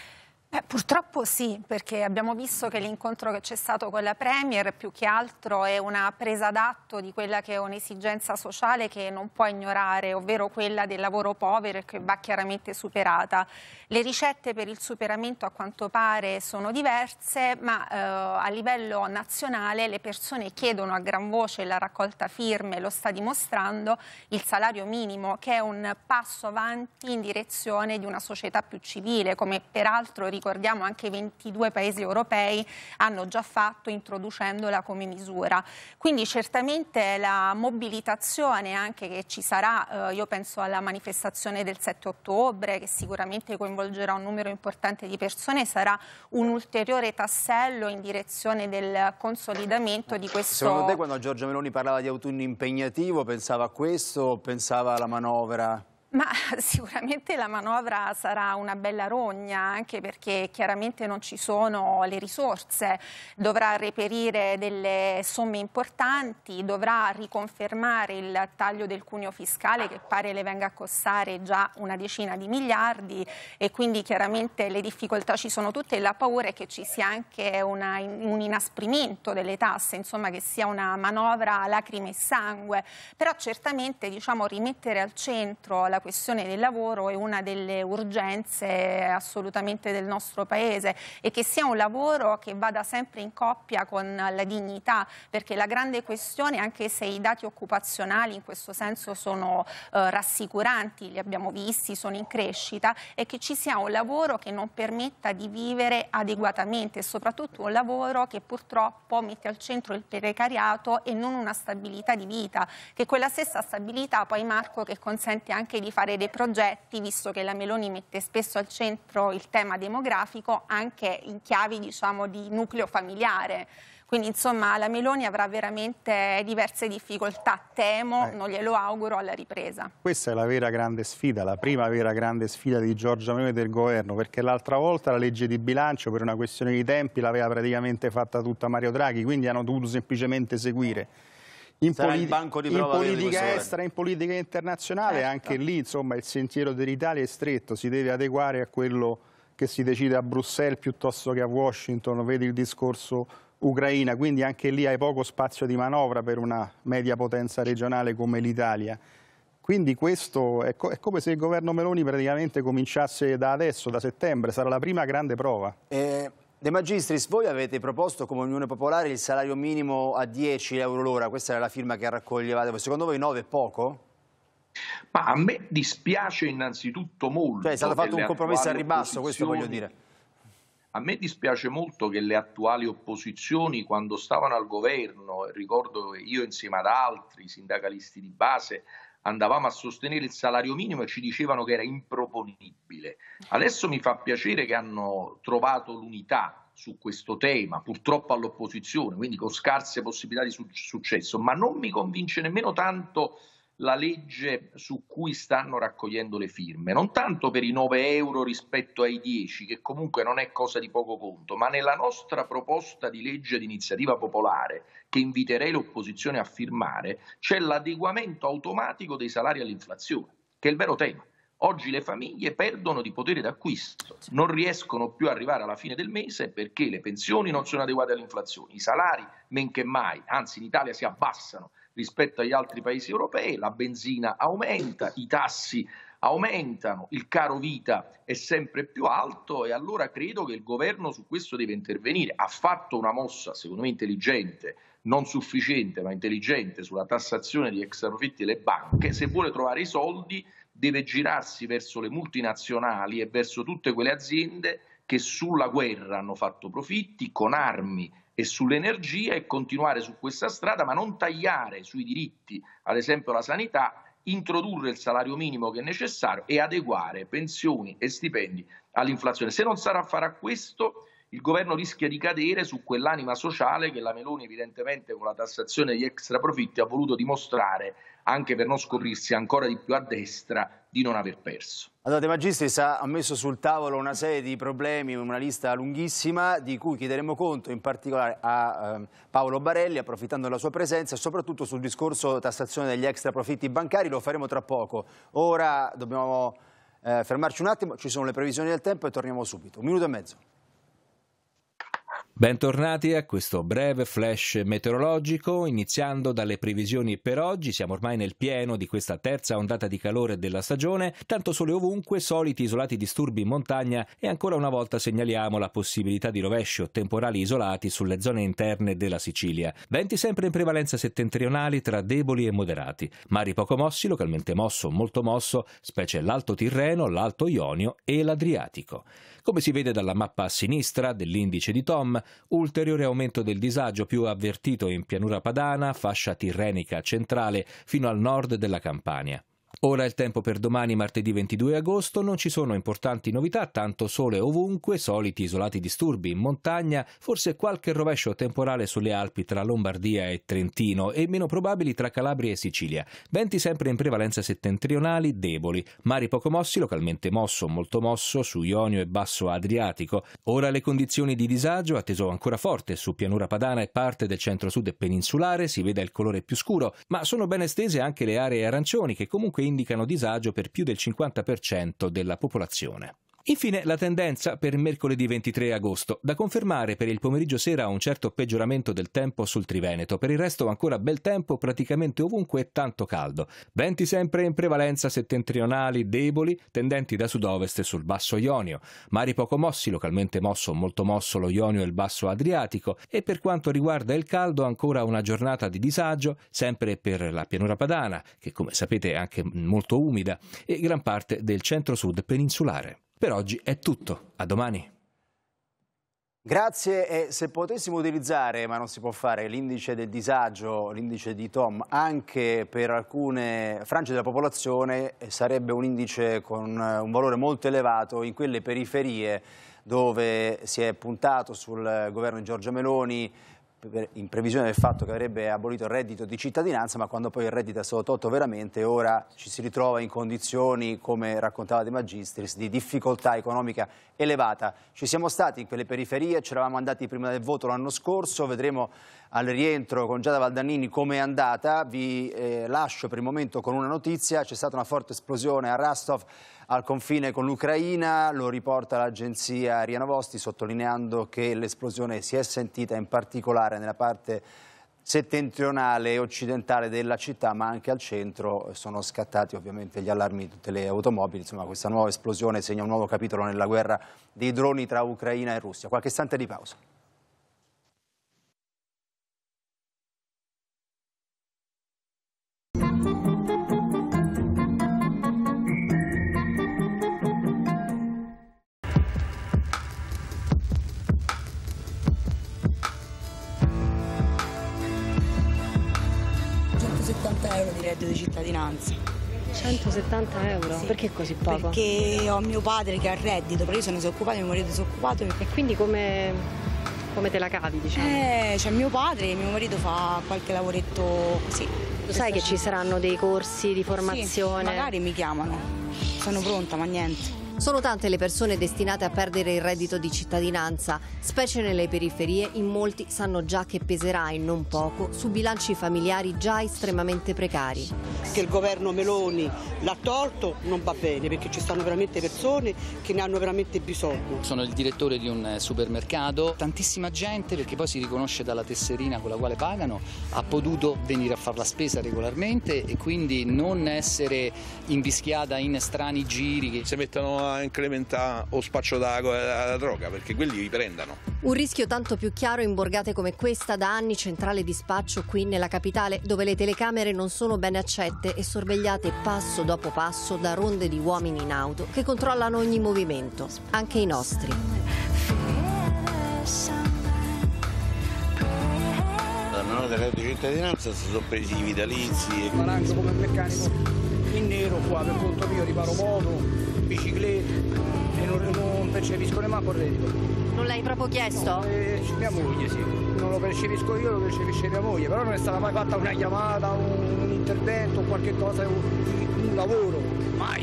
Purtroppo sì, perché abbiamo visto che l'incontro che c'è stato con la Premier più che altro è una presa d'atto di quella che è un'esigenza sociale che non può ignorare, ovvero quella del lavoro povero e che va chiaramente superata. Le ricette per il superamento a quanto pare sono diverse, ma a livello nazionale le persone chiedono a gran voce la raccolta firme, lo sta dimostrando il salario minimo, che è un passo avanti in direzione di una società più civile, come peraltro ricordiamo anche 22 paesi europei hanno già fatto introducendola come misura. Quindi certamente la mobilitazione anche che ci sarà, io penso alla manifestazione del 7 ottobre che sicuramente coinvolgerà un numero importante di persone, sarà un ulteriore tassello in direzione del consolidamento di questo. Secondo te quando Giorgia Meloni parlava di autunno impegnativo pensava a questo o pensava alla manovra? Ma sicuramente la manovra sarà una bella rogna, anche perché chiaramente non ci sono le risorse, dovrà reperire delle somme importanti, dovrà riconfermare il taglio del cuneo fiscale che pare le venga a costare già una decina di miliardi e quindi chiaramente le difficoltà ci sono tutte e la paura è che ci sia anche un inasprimento delle tasse, insomma che sia una manovra a lacrime e sangue, però certamente diciamo rimettere al centro la questione del lavoro è una delle urgenze assolutamente del nostro Paese e che sia un lavoro che vada sempre in coppia con la dignità, perché la grande questione, anche se i dati occupazionali in questo senso sono rassicuranti, li abbiamo visti, sono in crescita, è che ci sia un lavoro che non permetta di vivere adeguatamente e soprattutto un lavoro che purtroppo mette al centro il precariato e non una stabilità di vita, che quella stessa stabilità poi, Marco, che consente anche di fare dei progetti, visto che la Meloni mette spesso al centro il tema demografico anche in chiavi diciamo di nucleo familiare. Quindi insomma la Meloni avrà veramente diverse difficoltà, temo, non glielo auguro, alla ripresa. Questa è la vera grande sfida, la prima vera grande sfida di Giorgia Meloni e del governo, perché l'altra volta la legge di bilancio per una questione di tempi l'aveva praticamente fatta tutta Mario Draghi, quindi hanno dovuto semplicemente seguire. In politica estera, in politica internazionale, anche lì insomma il sentiero dell'Italia è stretto, si deve adeguare a quello che si decide a Bruxelles piuttosto che a Washington, vedi il discorso Ucraina, quindi anche lì hai poco spazio di manovra per una media potenza regionale come l'Italia. Quindi questo è come se il governo Meloni praticamente cominciasse da adesso, da settembre, sarà la prima grande prova. De Magistris, voi avete proposto come Unione Popolare il salario minimo a 10 euro l'ora, questa era la firma che raccoglievate, secondo voi 9 è poco? Ma a me dispiace innanzitutto molto. Cioè è stato fatto un compromesso al ribasso, questo voglio dire. A me dispiace molto che le attuali opposizioni, quando stavano al governo, ricordo che io insieme ad altri sindacalisti di base andavamo a sostenere il salario minimo e ci dicevano che era improponibile. Adesso mi fa piacere che hanno trovato l'unità su questo tema, purtroppo all'opposizione, quindi con scarse possibilità di successo, ma non mi convince nemmeno tanto la legge su cui stanno raccogliendo le firme, non tanto per i 9 euro rispetto ai 10, che comunque non è cosa di poco conto, ma nella nostra proposta di legge di iniziativa popolare, che inviterei l'opposizione a firmare, c'è l'adeguamento automatico dei salari all'inflazione, che è il vero tema. Oggi le famiglie perdono di potere d'acquisto, non riescono più ad arrivare alla fine del mese perché le pensioni non sono adeguate all'inflazione, i salari men che mai, anzi in Italia si abbassano rispetto agli altri paesi europei, la benzina aumenta, i tassi aumentano, il caro vita è sempre più alto e allora credo che il governo su questo deve intervenire. Ha fatto una mossa secondo me intelligente, non sufficiente ma intelligente, sulla tassazione di extraprofitti delle banche. Se vuole trovare i soldi deve girarsi verso le multinazionali e verso tutte quelle aziende che sulla guerra hanno fatto profitti con armi e sull'energia e continuare su questa strada, ma non tagliare sui diritti, ad esempio la sanità, introdurre il salario minimo che è necessario e adeguare pensioni e stipendi all'inflazione. Se non sarà farà questo, il governo rischia di cadere su quell'anima sociale che la Meloni evidentemente con la tassazione degli extraprofitti ha voluto dimostrare, anche per non scoprirsi ancora di più a destra, di non aver perso. Allora, De Magistris ha messo sul tavolo una serie di problemi, una lista lunghissima, di cui chiederemo conto in particolare a Paolo Barelli, approfittando della sua presenza, e soprattutto sul discorso tassazione degli extraprofitti bancari. Lo faremo tra poco. Ora dobbiamo fermarci un attimo, ci sono le previsioni del tempo e torniamo subito. 1 minuto e mezzo. Bentornati a questo breve flash meteorologico, iniziando dalle previsioni per oggi. Siamo ormai nel pieno di questa terza ondata di calore della stagione, tanto sole ovunque, soliti isolati disturbi in montagna e ancora una volta segnaliamo la possibilità di rovesci o temporali isolati sulle zone interne della Sicilia. Venti sempre in prevalenza settentrionali tra deboli e moderati, mari poco mossi, localmente mosso o molto mosso, specie l'Alto Tirreno, l'Alto Ionio e l'Adriatico. Come si vede dalla mappa a sinistra dell'indice di Tom, ulteriore aumento del disagio più avvertito in pianura padana, fascia tirrenica centrale fino al nord della Campania. Ora il tempo per domani, martedì 22 agosto, non ci sono importanti novità, tanto sole ovunque, soliti isolati disturbi in montagna, forse qualche rovescio temporale sulle Alpi tra Lombardia e Trentino e meno probabili tra Calabria e Sicilia. Venti sempre in prevalenza settentrionali, deboli, mari poco mossi, localmente mosso o molto mosso su Ionio e Basso Adriatico. Ora le condizioni di disagio, atteso ancora forte su pianura padana e parte del centro-sud peninsulare, si vede il colore più scuro, ma sono ben estese anche le aree arancioni che comunque indicano disagio per più del 50% della popolazione. Infine la tendenza per mercoledì 23 agosto, da confermare per il pomeriggio sera un certo peggioramento del tempo sul Triveneto, per il resto ancora bel tempo praticamente ovunque e tanto caldo. Venti sempre in prevalenza settentrionali deboli, tendenti da sud-ovest sul Basso Ionio, mari poco mossi, localmente mosso o molto mosso lo Ionio e il Basso Adriatico, e per quanto riguarda il caldo ancora una giornata di disagio, sempre per la pianura padana, che come sapete è anche molto umida, e gran parte del centro-sud peninsulare. Per oggi è tutto, a domani. Grazie, e se potessimo utilizzare, ma non si può fare, l'indice del disagio, l'indice di Tom, anche per alcune frange della popolazione, sarebbe un indice con un valore molto elevato in quelle periferie dove si è puntato sul governo di Giorgia Meloni in previsione del fatto che avrebbe abolito il reddito di cittadinanza, ma quando poi il reddito è stato tolto veramente, ora ci si ritrova in condizioni, come raccontava De Magistris, di difficoltà economica elevata. Ci siamo stati in quelle periferie, ci eravamo andati prima del voto l'anno scorso, vedremo al rientro con Giada Valdannini come è andata. Vi lascio per il momento con una notizia: c'è stata una forte esplosione a Rostov, al confine con l'Ucraina, lo riporta l'agenzia RIA Novosti, sottolineando che l'esplosione si è sentita in particolare nella parte settentrionale e occidentale della città, ma anche al centro. Sono scattati ovviamente gli allarmi di tutte le automobili. Insomma, questa nuova esplosione segna un nuovo capitolo nella guerra dei droni tra Ucraina e Russia. Qualche istante di pausa. €170 di reddito di cittadinanza. 170 euro? Sì. Perché così poco? Perché ho mio padre che ha reddito, perché io sono disoccupata, mio marito è disoccupato. E quindi come te la cavi, diciamo? C'è mio padre, mio marito fa qualche lavoretto così. Lo sai che ci saranno dei corsi di formazione? Sì, magari mi chiamano, sono pronta, ma niente. Sono tante le persone destinate a perdere il reddito di cittadinanza, specie nelle periferie. In molti sanno già che peserà, e non poco, su bilanci familiari già estremamente precari. Che il governo Meloni l'ha tolto non va bene, perché ci stanno veramente persone che ne hanno veramente bisogno. Sono il direttore di un supermercato, tantissima gente, perché poi si riconosce dalla tesserina con la quale pagano, ha potuto venire a fare la spesa regolarmente e quindi non essere invischiata in strani giri. Si mettono a incrementare o spaccio della droga, perché quelli vi prendano. Un rischio tanto più chiaro in borgate come questa, da anni centrale di spaccio qui nella capitale, dove le telecamere non sono bene accette e sorvegliate passo dopo passo da ronde di uomini in auto che controllano ogni movimento, anche i nostri. La manovra del reddito di cittadinanza si sono presi i vitalizi. Arangio come meccanico in nero qua, per conto mio riparo moto, biciclette e non percepisco neanche il reddito. Non l'hai proprio chiesto? Mia moglie, sì. Non lo percepisco io, lo percepisce mia moglie, però non è stata mai fatta una chiamata, un intervento, qualche cosa, un lavoro, mai.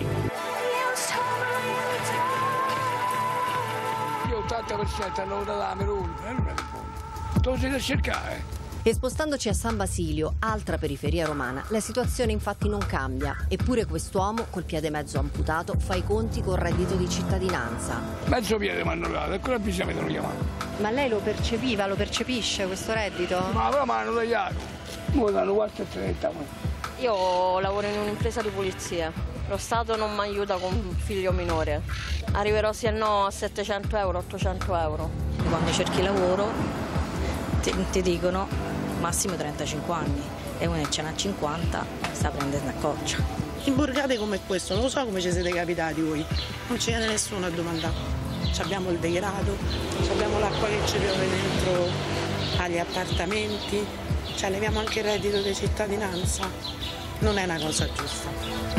Io 80% hanno votato la Meloni, non è buono. Lo siete a cercare. E spostandoci a San Basilio, altra periferia romana, la situazione infatti non cambia. Eppure quest'uomo, col piede mezzo amputato, fa i conti col reddito di cittadinanza. Mezzo piede mi hanno dato, ancora più mi hanno chiamato. Ma lei lo percepiva, lo percepisce questo reddito? Ma però mi hanno tagliato. Ora danno 4,30. Io lavoro in un'impresa di pulizia. Lo Stato non mi aiuta con un figlio minore. Arriverò se no a 700 euro, 800 euro. Quando cerchi lavoro ti dicono massimo 35 anni e uno ce n'ha 50, sta prendendo a coccia. In borgate come questo, non lo so come ci siete capitati voi, non ci viene nessuno a domandare. Abbiamo il degrado, abbiamo l'acqua che ci piove dentro agli appartamenti, cioè leviamo anche il reddito di cittadinanza, non è una cosa giusta.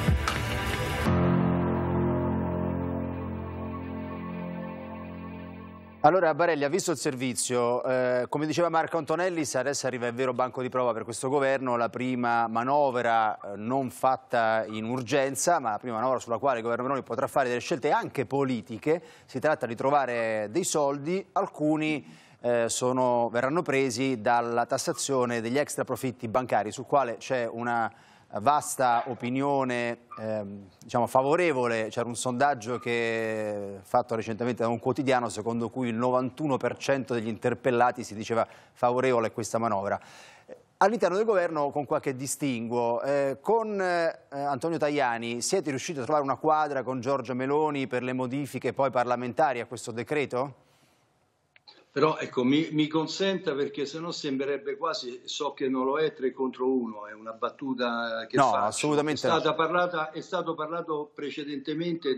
Allora Barelli ha visto il servizio, come diceva Marco Antonellis, adesso arriva il vero banco di prova per questo governo, la prima manovra non fatta in urgenza, ma la prima manovra sulla quale il governo Meloni potrà fare delle scelte anche politiche. Si tratta di trovare dei soldi, alcuni verranno presi dalla tassazione degli extra profitti bancari, sul quale c'è una vasta opinione diciamo favorevole. C'era un sondaggio fatto recentemente da un quotidiano secondo cui il 91% degli interpellati si diceva favorevole a questa manovra. All'interno del governo con qualche distinguo, con Antonio Tajani siete riusciti a trovare una quadra con Giorgia Meloni per le modifiche poi parlamentari a questo decreto? Però ecco, mi consenta, perché sennò sembrerebbe quasi, so che non lo è, 3 contro 1, è una battuta che no, faccio. Assolutamente è stato parlato precedentemente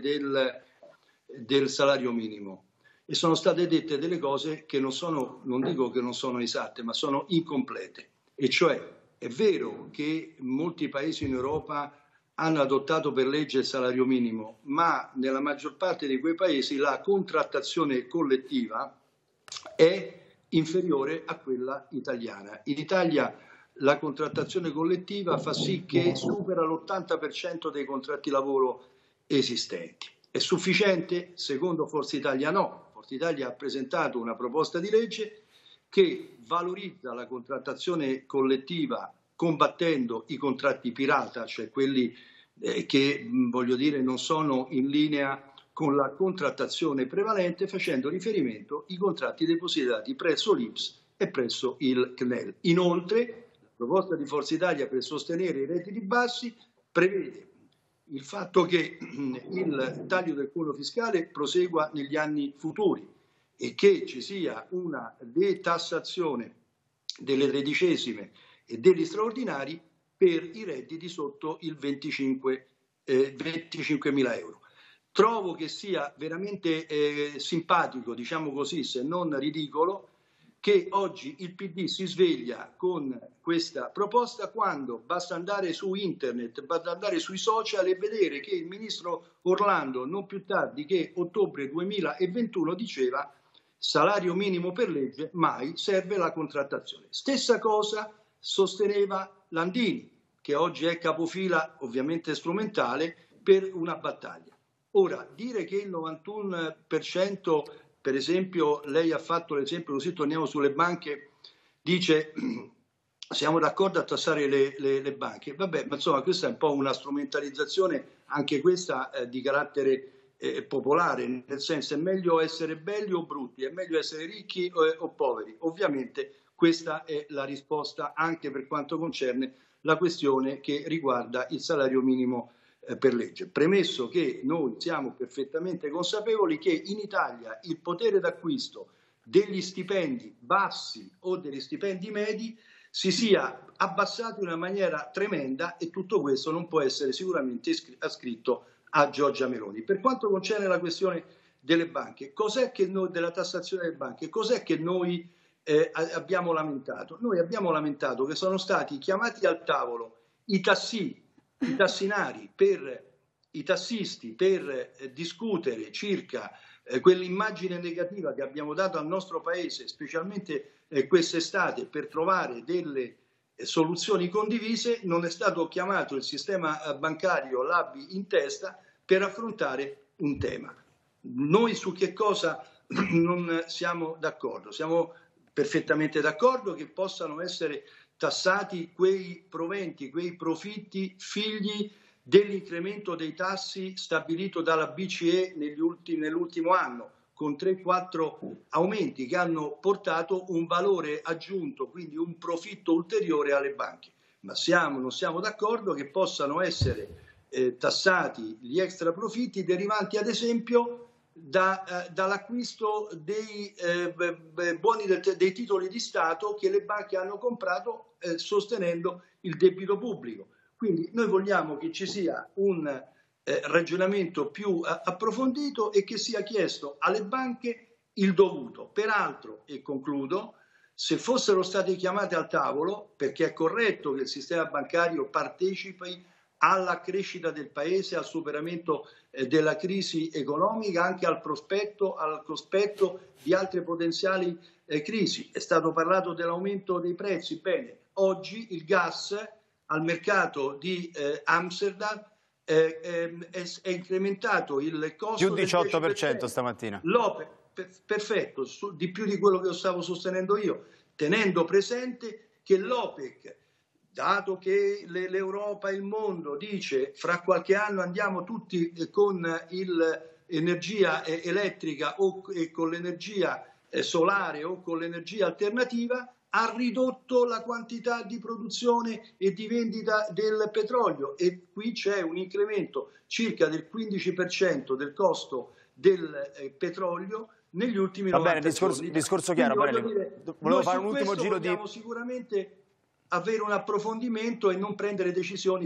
del salario minimo e sono state dette delle cose che non dico che non sono esatte, ma sono incomplete. E cioè, è vero che molti paesi in Europa hanno adottato per legge il salario minimo, ma nella maggior parte di quei paesi la contrattazione collettiva è inferiore a quella italiana. In Italia la contrattazione collettiva fa sì che supera l'80% dei contratti lavoro esistenti. È sufficiente? Secondo Forza Italia no. Forza Italia ha presentato una proposta di legge che valorizza la contrattazione collettiva combattendo i contratti pirata, cioè quelli che, voglio dire, non sono in linea con la contrattazione prevalente, facendo riferimento ai contratti depositati presso l'INPS e presso il CNEL. Inoltre, la proposta di Forza Italia per sostenere i redditi bassi prevede il fatto che il taglio del cuneo fiscale prosegua negli anni futuri e che ci sia una detassazione delle tredicesime e degli straordinari per i redditi sotto il 25.000 euro. Trovo che sia veramente simpatico, diciamo così, se non ridicolo, che oggi il PD si sveglia con questa proposta quando basta andare su internet, basta andare sui social e vedere che il ministro Orlando non più tardi che ottobre 2021 diceva salario minimo per legge, mai serve la contrattazione. Stessa cosa sosteneva Landini, che oggi è capofila ovviamente strumentale per una battaglia. Ora, dire che il 91%, per esempio, lei ha fatto l'esempio, così torniamo sulle banche, dice siamo d'accordo a tassare le banche. Vabbè, ma insomma questa è un po' una strumentalizzazione, anche questa di carattere popolare, nel senso è meglio essere belli o brutti, è meglio essere ricchi o poveri. Ovviamente questa è la risposta anche per quanto concerne la questione che riguarda il salario minimo per legge. Premesso che noi siamo perfettamente consapevoli che in Italia il potere d'acquisto degli stipendi bassi o degli stipendi medi si sia abbassato in una maniera tremenda, e tutto questo non può essere sicuramente ascritto a Giorgia Meloni. Per quanto concerne la questione delle banche, cos'è che noi, della tassazione delle banche, cos'è che noi abbiamo lamentato? Noi abbiamo lamentato che sono stati chiamati al tavolo i tassinari, i tassisti, per discutere circa quell'immagine negativa che abbiamo dato al nostro Paese, specialmente quest'estate, per trovare delle soluzioni condivise. Non è stato chiamato il sistema bancario, l'ABI in testa, per affrontare un tema. Noi su che cosa non siamo d'accordo? Siamo perfettamente d'accordo che possano essere tassati quei proventi, quei profitti figli dell'incremento dei tassi stabilito dalla BCE nell'ultimo anno, con 3-4 aumenti che hanno portato un valore aggiunto, quindi un profitto ulteriore alle banche. Ma non siamo d'accordo che possano essere tassati gli extra profitti derivanti ad esempio dall'acquisto dei buoni dei titoli di Stato che le banche hanno comprato sostenendo il debito pubblico. Quindi noi vogliamo che ci sia un ragionamento più approfondito e che sia chiesto alle banche il dovuto. Peraltro, e concludo, se fossero state chiamate al tavolo, perché è corretto che il sistema bancario partecipi alla crescita del Paese, al superamento della crisi economica, anche al cospetto di altre potenziali crisi. È stato parlato dell'aumento dei prezzi. Bene, oggi il gas al mercato di Amsterdam è incrementato il costo più 18% stamattina. Perfetto, di più di quello che stavo sostenendo io, tenendo presente che l'OPEC, dato che l'Europa e il mondo dice fra qualche anno andiamo tutti con l'energia elettrica o con l'energia solare o con l'energia alternativa, ha ridotto la quantità di produzione e di vendita del petrolio, e qui c'è un incremento circa del 15% del costo del petrolio negli ultimi 90 giorni. Discorso chiaro. Volevo fare un ultimo giro di... Dobbiamo sicuramente avere un approfondimento e non prendere decisioni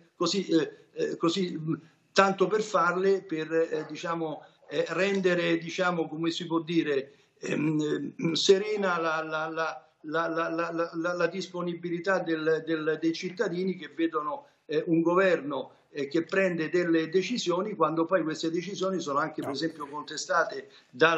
così tanto per farle, per rendere, come si può dire, serena la disponibilità dei cittadini che vedono un governo che prende delle decisioni, quando poi queste decisioni sono anche per esempio contestate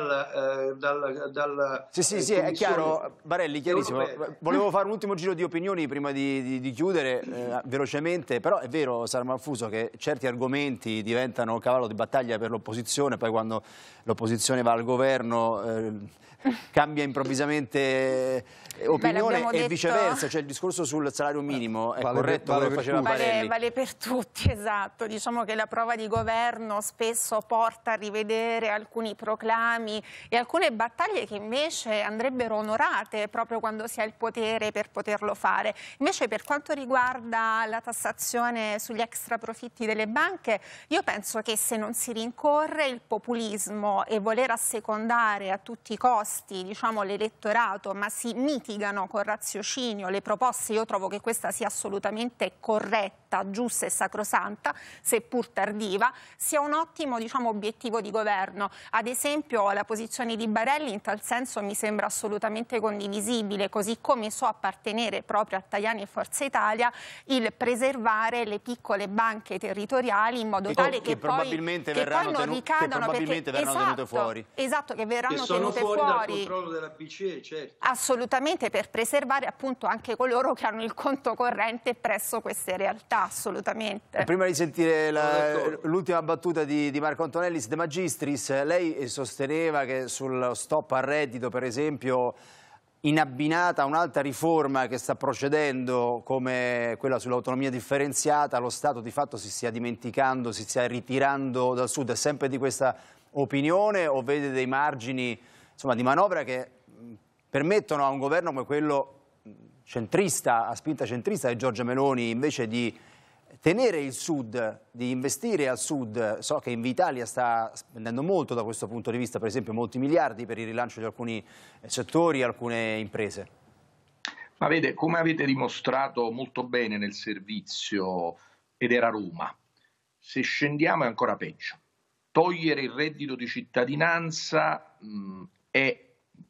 dalla Sì, è chiaro, Barelli, chiarissimo. Volevo fare un ultimo giro di opinioni prima di chiudere velocemente, però è vero, Sara Manfuso, che certi argomenti diventano cavallo di battaglia per l'opposizione, poi quando l'opposizione va al governo cambia improvvisamente opinione e viceversa, cioè il discorso sul salario minimo è corretto, quello che faceva Barelli. Vale per tutti, esatto. Diciamo che la prova di governo spesso porta a rivedere alcuni proclami e alcune battaglie che invece andrebbero onorate proprio quando si ha il potere per poterlo fare. Invece per quanto riguarda la tassazione sugli extra profitti delle banche, io penso che se non si rincorre il populismo e voler assecondare a tutti i costi l'elettorato, ma si mitigano con raziocinio le proposte, io trovo che questa sia assolutamente corretta, giusta e sacrosanta, seppur tardiva, sia un ottimo obiettivo di governo. Ad esempio la posizione di Barelli in tal senso mi sembra assolutamente condivisibile, così come so appartenere proprio a Tajani e Forza Italia il preservare le piccole banche territoriali in modo tale che poi non ricadano, verranno tenute fuori. Esatto, che verranno tenute fuori fuori. Dal controllo della BCE, certo. Assolutamente, per preservare appunto anche coloro che hanno il conto corrente presso queste realtà. verità, assolutamente. Prima di sentire l'ultima battuta di Marco Antonellis De Magistris, lei sosteneva che sul stop al reddito, per esempio, in abbinata a un'altra riforma che sta procedendo come quella sull'autonomia differenziata, lo Stato di fatto si stia dimenticando, si stia ritirando dal Sud. È sempre di questa opinione o vede dei margini, insomma, di manovra che permettono a un governo come quello centrista, a spinta centrista di Giorgia Meloni, invece di tenere il Sud, di investire al Sud? So che Invitalia sta spendendo molto da questo punto di vista, per esempio molti miliardi per il rilancio di alcuni settori, alcune imprese. Ma vede, come avete dimostrato molto bene nel servizio, ed era Roma, se scendiamo è ancora peggio. Togliere il reddito di cittadinanza è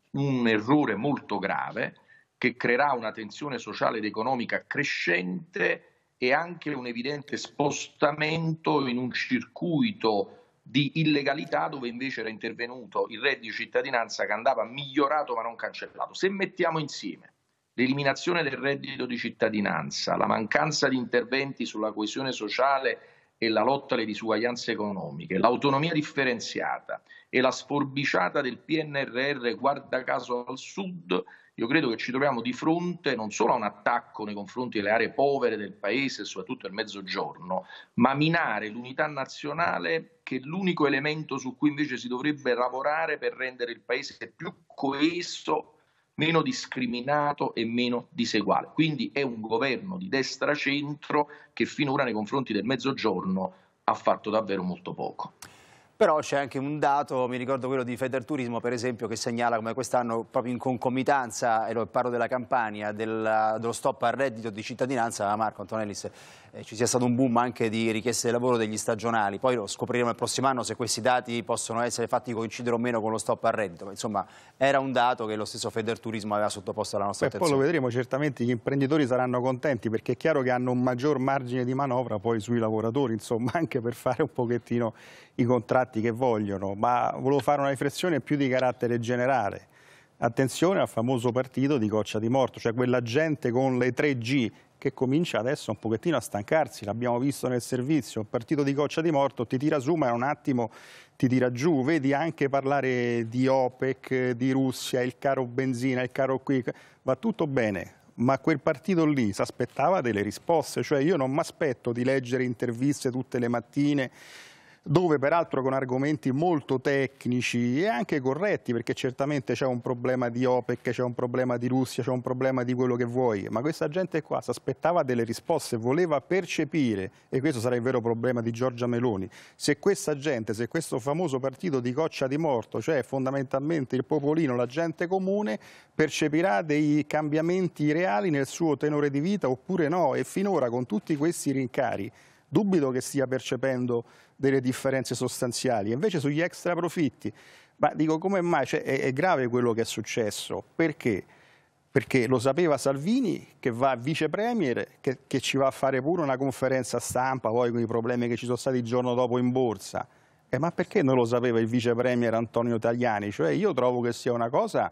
un errore molto grave che creerà una tensione sociale ed economica crescente e anche un evidente spostamento in un circuito di illegalità dove invece era intervenuto il reddito di cittadinanza, che andava migliorato ma non cancellato. Se mettiamo insieme l'eliminazione del reddito di cittadinanza, la mancanza di interventi sulla coesione sociale e la lotta alle disuguaglianze economiche, l'autonomia differenziata e la sforbiciata del PNRR, guarda caso al Sud, io credo che ci troviamo di fronte non solo a un attacco nei confronti delle aree povere del Paese, soprattutto del Mezzogiorno, ma minare l'unità nazionale, che è l'unico elemento su cui invece si dovrebbe lavorare per rendere il Paese più coeso, meno discriminato e meno diseguale. Quindi è un governo di destra-centro che finora nei confronti del Mezzogiorno ha fatto davvero molto poco. Però c'è anche un dato, mi ricordo quello di Federturismo per esempio, che segnala come quest'anno, proprio in concomitanza, e parlo della Campania, dello stop al reddito di cittadinanza, Marco Antonellis, ci sia stato un boom anche di richieste di lavoro degli stagionali. Poi lo scopriremo il prossimo anno se questi dati possono essere fatti coincidere o meno con lo stop al reddito. Insomma, era un dato che lo stesso Federturismo aveva sottoposto alla nostra attenzione. Poi lo vedremo, certamente gli imprenditori saranno contenti, perché è chiaro che hanno un maggior margine di manovra poi sui lavoratori, insomma, anche per fare un pochettino i contratti che vogliono. Ma volevo fare una riflessione più di carattere generale. Attenzione al famoso partito di Coccia di Morto, cioè quella gente con le 3G che comincia adesso un pochettino a stancarsi, l'abbiamo visto nel servizio. Il partito di Coccia di Morto ti tira su ma in un attimo ti tira giù. Vedi anche parlare di OPEC, di Russia, il caro benzina, il caro qui, va tutto bene. Ma quel partito lì si aspettava delle risposte, cioè io non mi aspetto di leggere interviste tutte le mattine, dove peraltro con argomenti molto tecnici e anche corretti, perché certamente c'è un problema di OPEC, c'è un problema di Russia, c'è un problema di quello che vuoi, ma questa gente qua si aspettava delle risposte, voleva percepire, e questo sarà il vero problema di Giorgia Meloni, se questa gente, se questo famoso partito di Coccia di Morto, cioè fondamentalmente il popolino, la gente comune, percepirà dei cambiamenti reali nel suo tenore di vita oppure no, e finora con tutti questi rincari dubito che stia percependo delle differenze sostanziali. Invece sugli extra profitti, ma dico, come mai? Cioè, è grave quello che è successo. Perché? Perché lo sapeva Salvini, che va vice premier, che ci va a fare pure una conferenza stampa poi con i problemi che ci sono stati il giorno dopo in borsa. Ma perché non lo sapeva il vice premier Antonio Tajani? Cioè, io trovo che sia una cosa,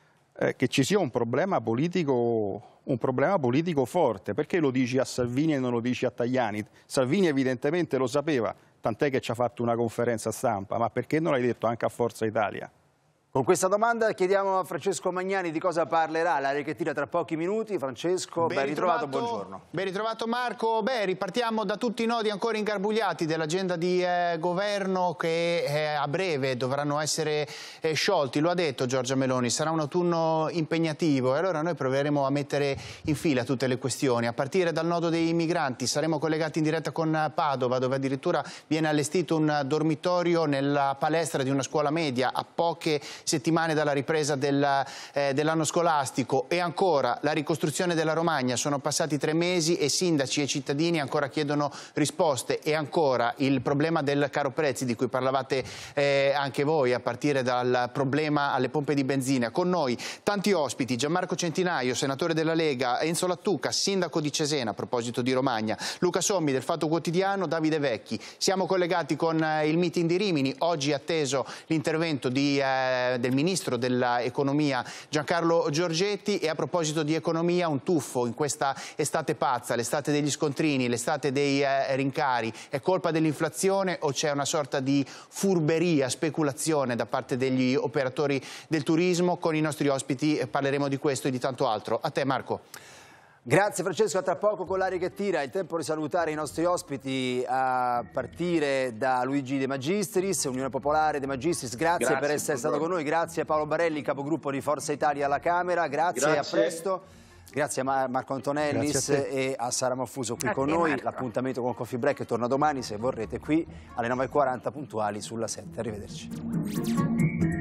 che ci sia un problema politico forte. Perché lo dici a Salvini e non lo dici a Tajani? Salvini evidentemente lo sapeva, tant'è che ci ha fatto una conferenza stampa, ma perché non l'hai detto anche a Forza Italia? Con questa domanda chiediamo a Francesco Magnani di cosa parlerà l'area che tira tra pochi minuti. Francesco, ben ritrovato, buongiorno. Ben ritrovato Marco. Ripartiamo da tutti i nodi ancora ingarbugliati dell'agenda di governo che a breve dovranno essere sciolti. Lo ha detto Giorgia Meloni, sarà un autunno impegnativo e allora noi proveremo a mettere in fila tutte le questioni. A partire dal nodo dei migranti, saremo collegati in diretta con Padova, dove addirittura viene allestito un dormitorio nella palestra di una scuola media a poche settimane dalla ripresa dell'anno scolastico. E ancora la ricostruzione della Romagna, sono passati 3 mesi e sindaci e cittadini ancora chiedono risposte. E ancora il problema del caro prezzi di cui parlavate anche voi, a partire dal problema alle pompe di benzina. Con noi tanti ospiti: Gianmarco Centinaio, senatore della Lega, Enzo Lattuca, sindaco di Cesena a proposito di Romagna, Luca Sommi del Fatto Quotidiano, Davide Vecchi. Siamo collegati con il meeting di Rimini, oggi atteso l'intervento di del ministro dell'economia Giancarlo Giorgetti. E a proposito di economia, un tuffo in questa estate pazza, l'estate degli scontrini, l'estate dei rincari. È colpa dell'inflazione o c'è una sorta di furberia, speculazione da parte degli operatori del turismo? Con i nostri ospiti parleremo di questo e di tanto altro. A te Marco. Grazie Francesco, a tra poco con l'aria che tira. Il tempo di salutare i nostri ospiti, a partire da Luigi De Magistris, Unione Popolare De Magistris. Grazie per essere stato con noi. Grazie a Paolo Barelli, capogruppo di Forza Italia alla Camera. Grazie. A presto. Grazie a Marco Antonellis e a Sara Maffuso qui con noi. L'appuntamento con Coffee Break torna domani, se vorrete, qui alle 9:40 puntuali sulla 7. Arrivederci.